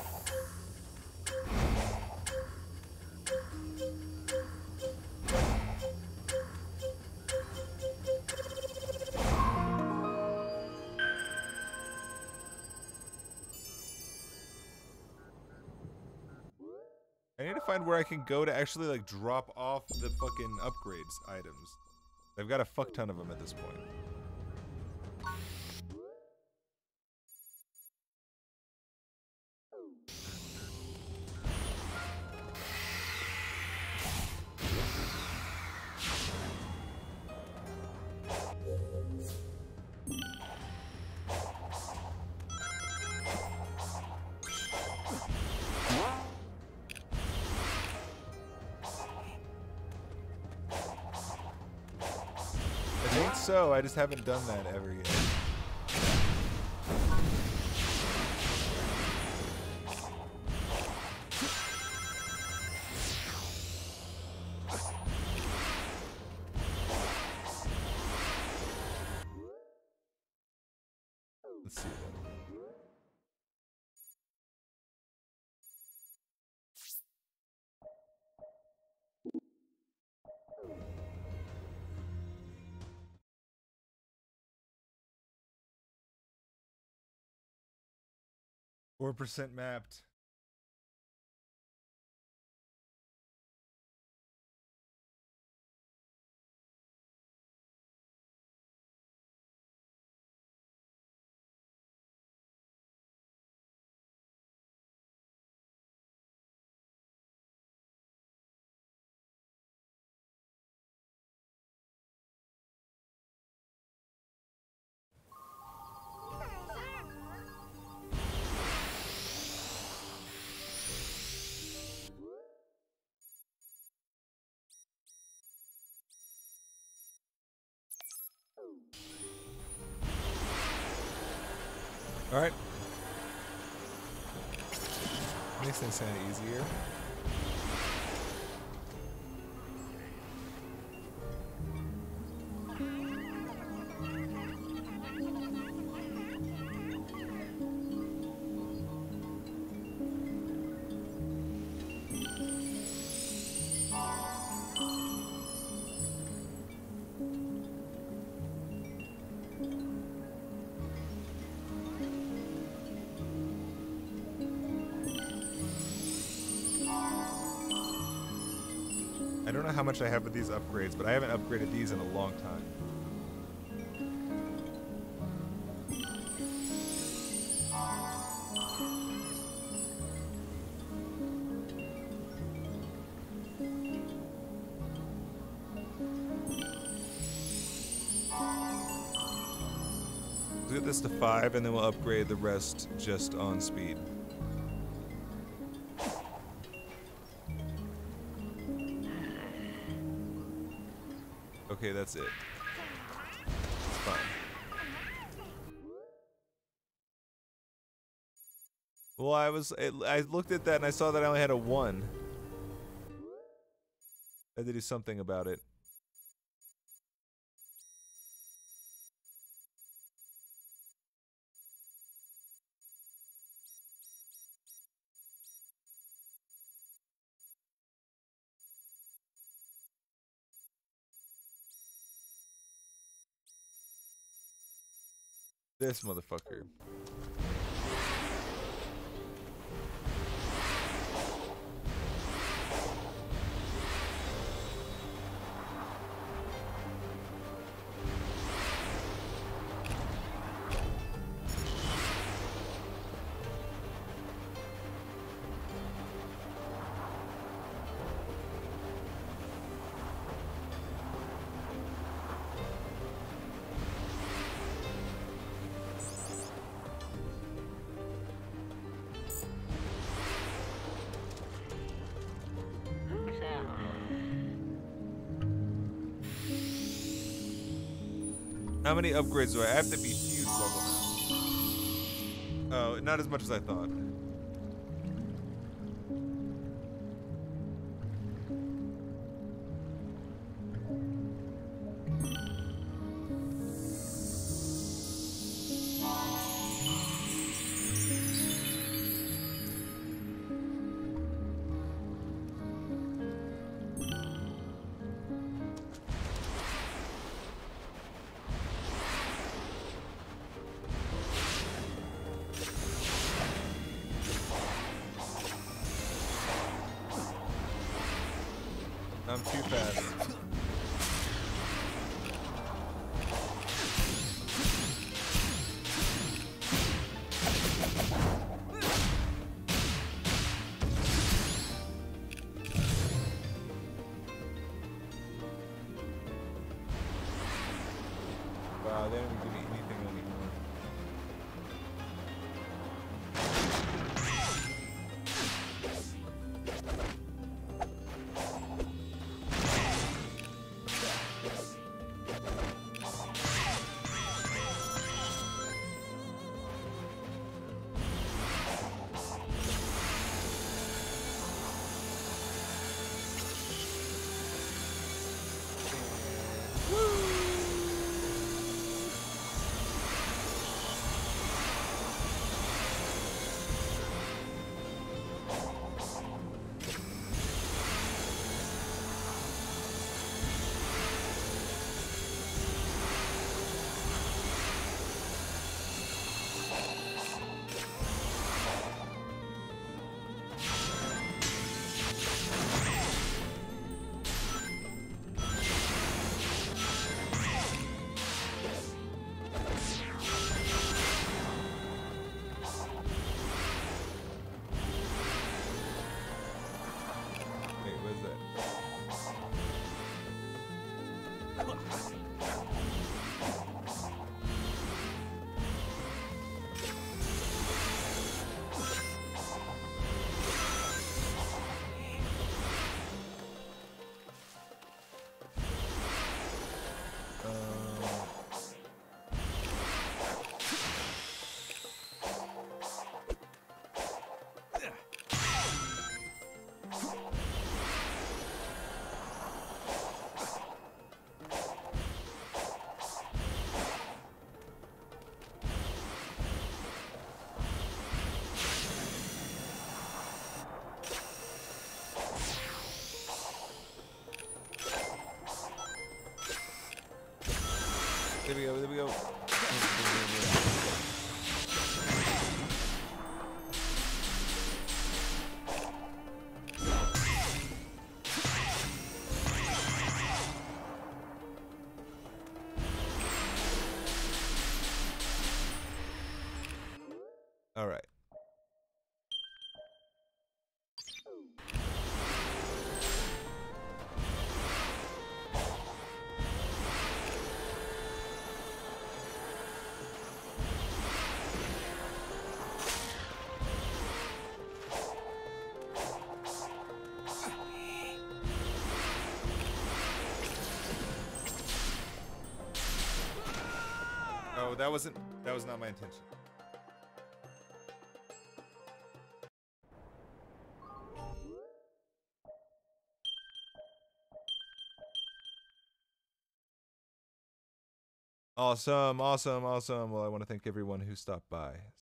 Speaker 1: I need to find where I can go to actually like drop off the fucking upgrades items. I've got a fuck ton of them at this point. So I just haven't done that ever yet. Let's see then. Four percent mapped. All right. Makes things kind of easier. I don't know how much I have with these upgrades, but I haven't upgraded these in a long time. Let's get this to five, and then we'll upgrade the rest just on speed. Okay, that's it. It's fine. Well, I was, it, I looked at that and I saw that I only had a one. I had to do something about it. This motherfucker. How many upgrades do I, I have to be fuse level now? Oh, not as much as I thought. too fast. Wow, they don't even give me anything anymore. There we go, there we go. All right. Oh, that wasn't, that was not my intention. Awesome, awesome, awesome. Well, I want to thank everyone who stopped by.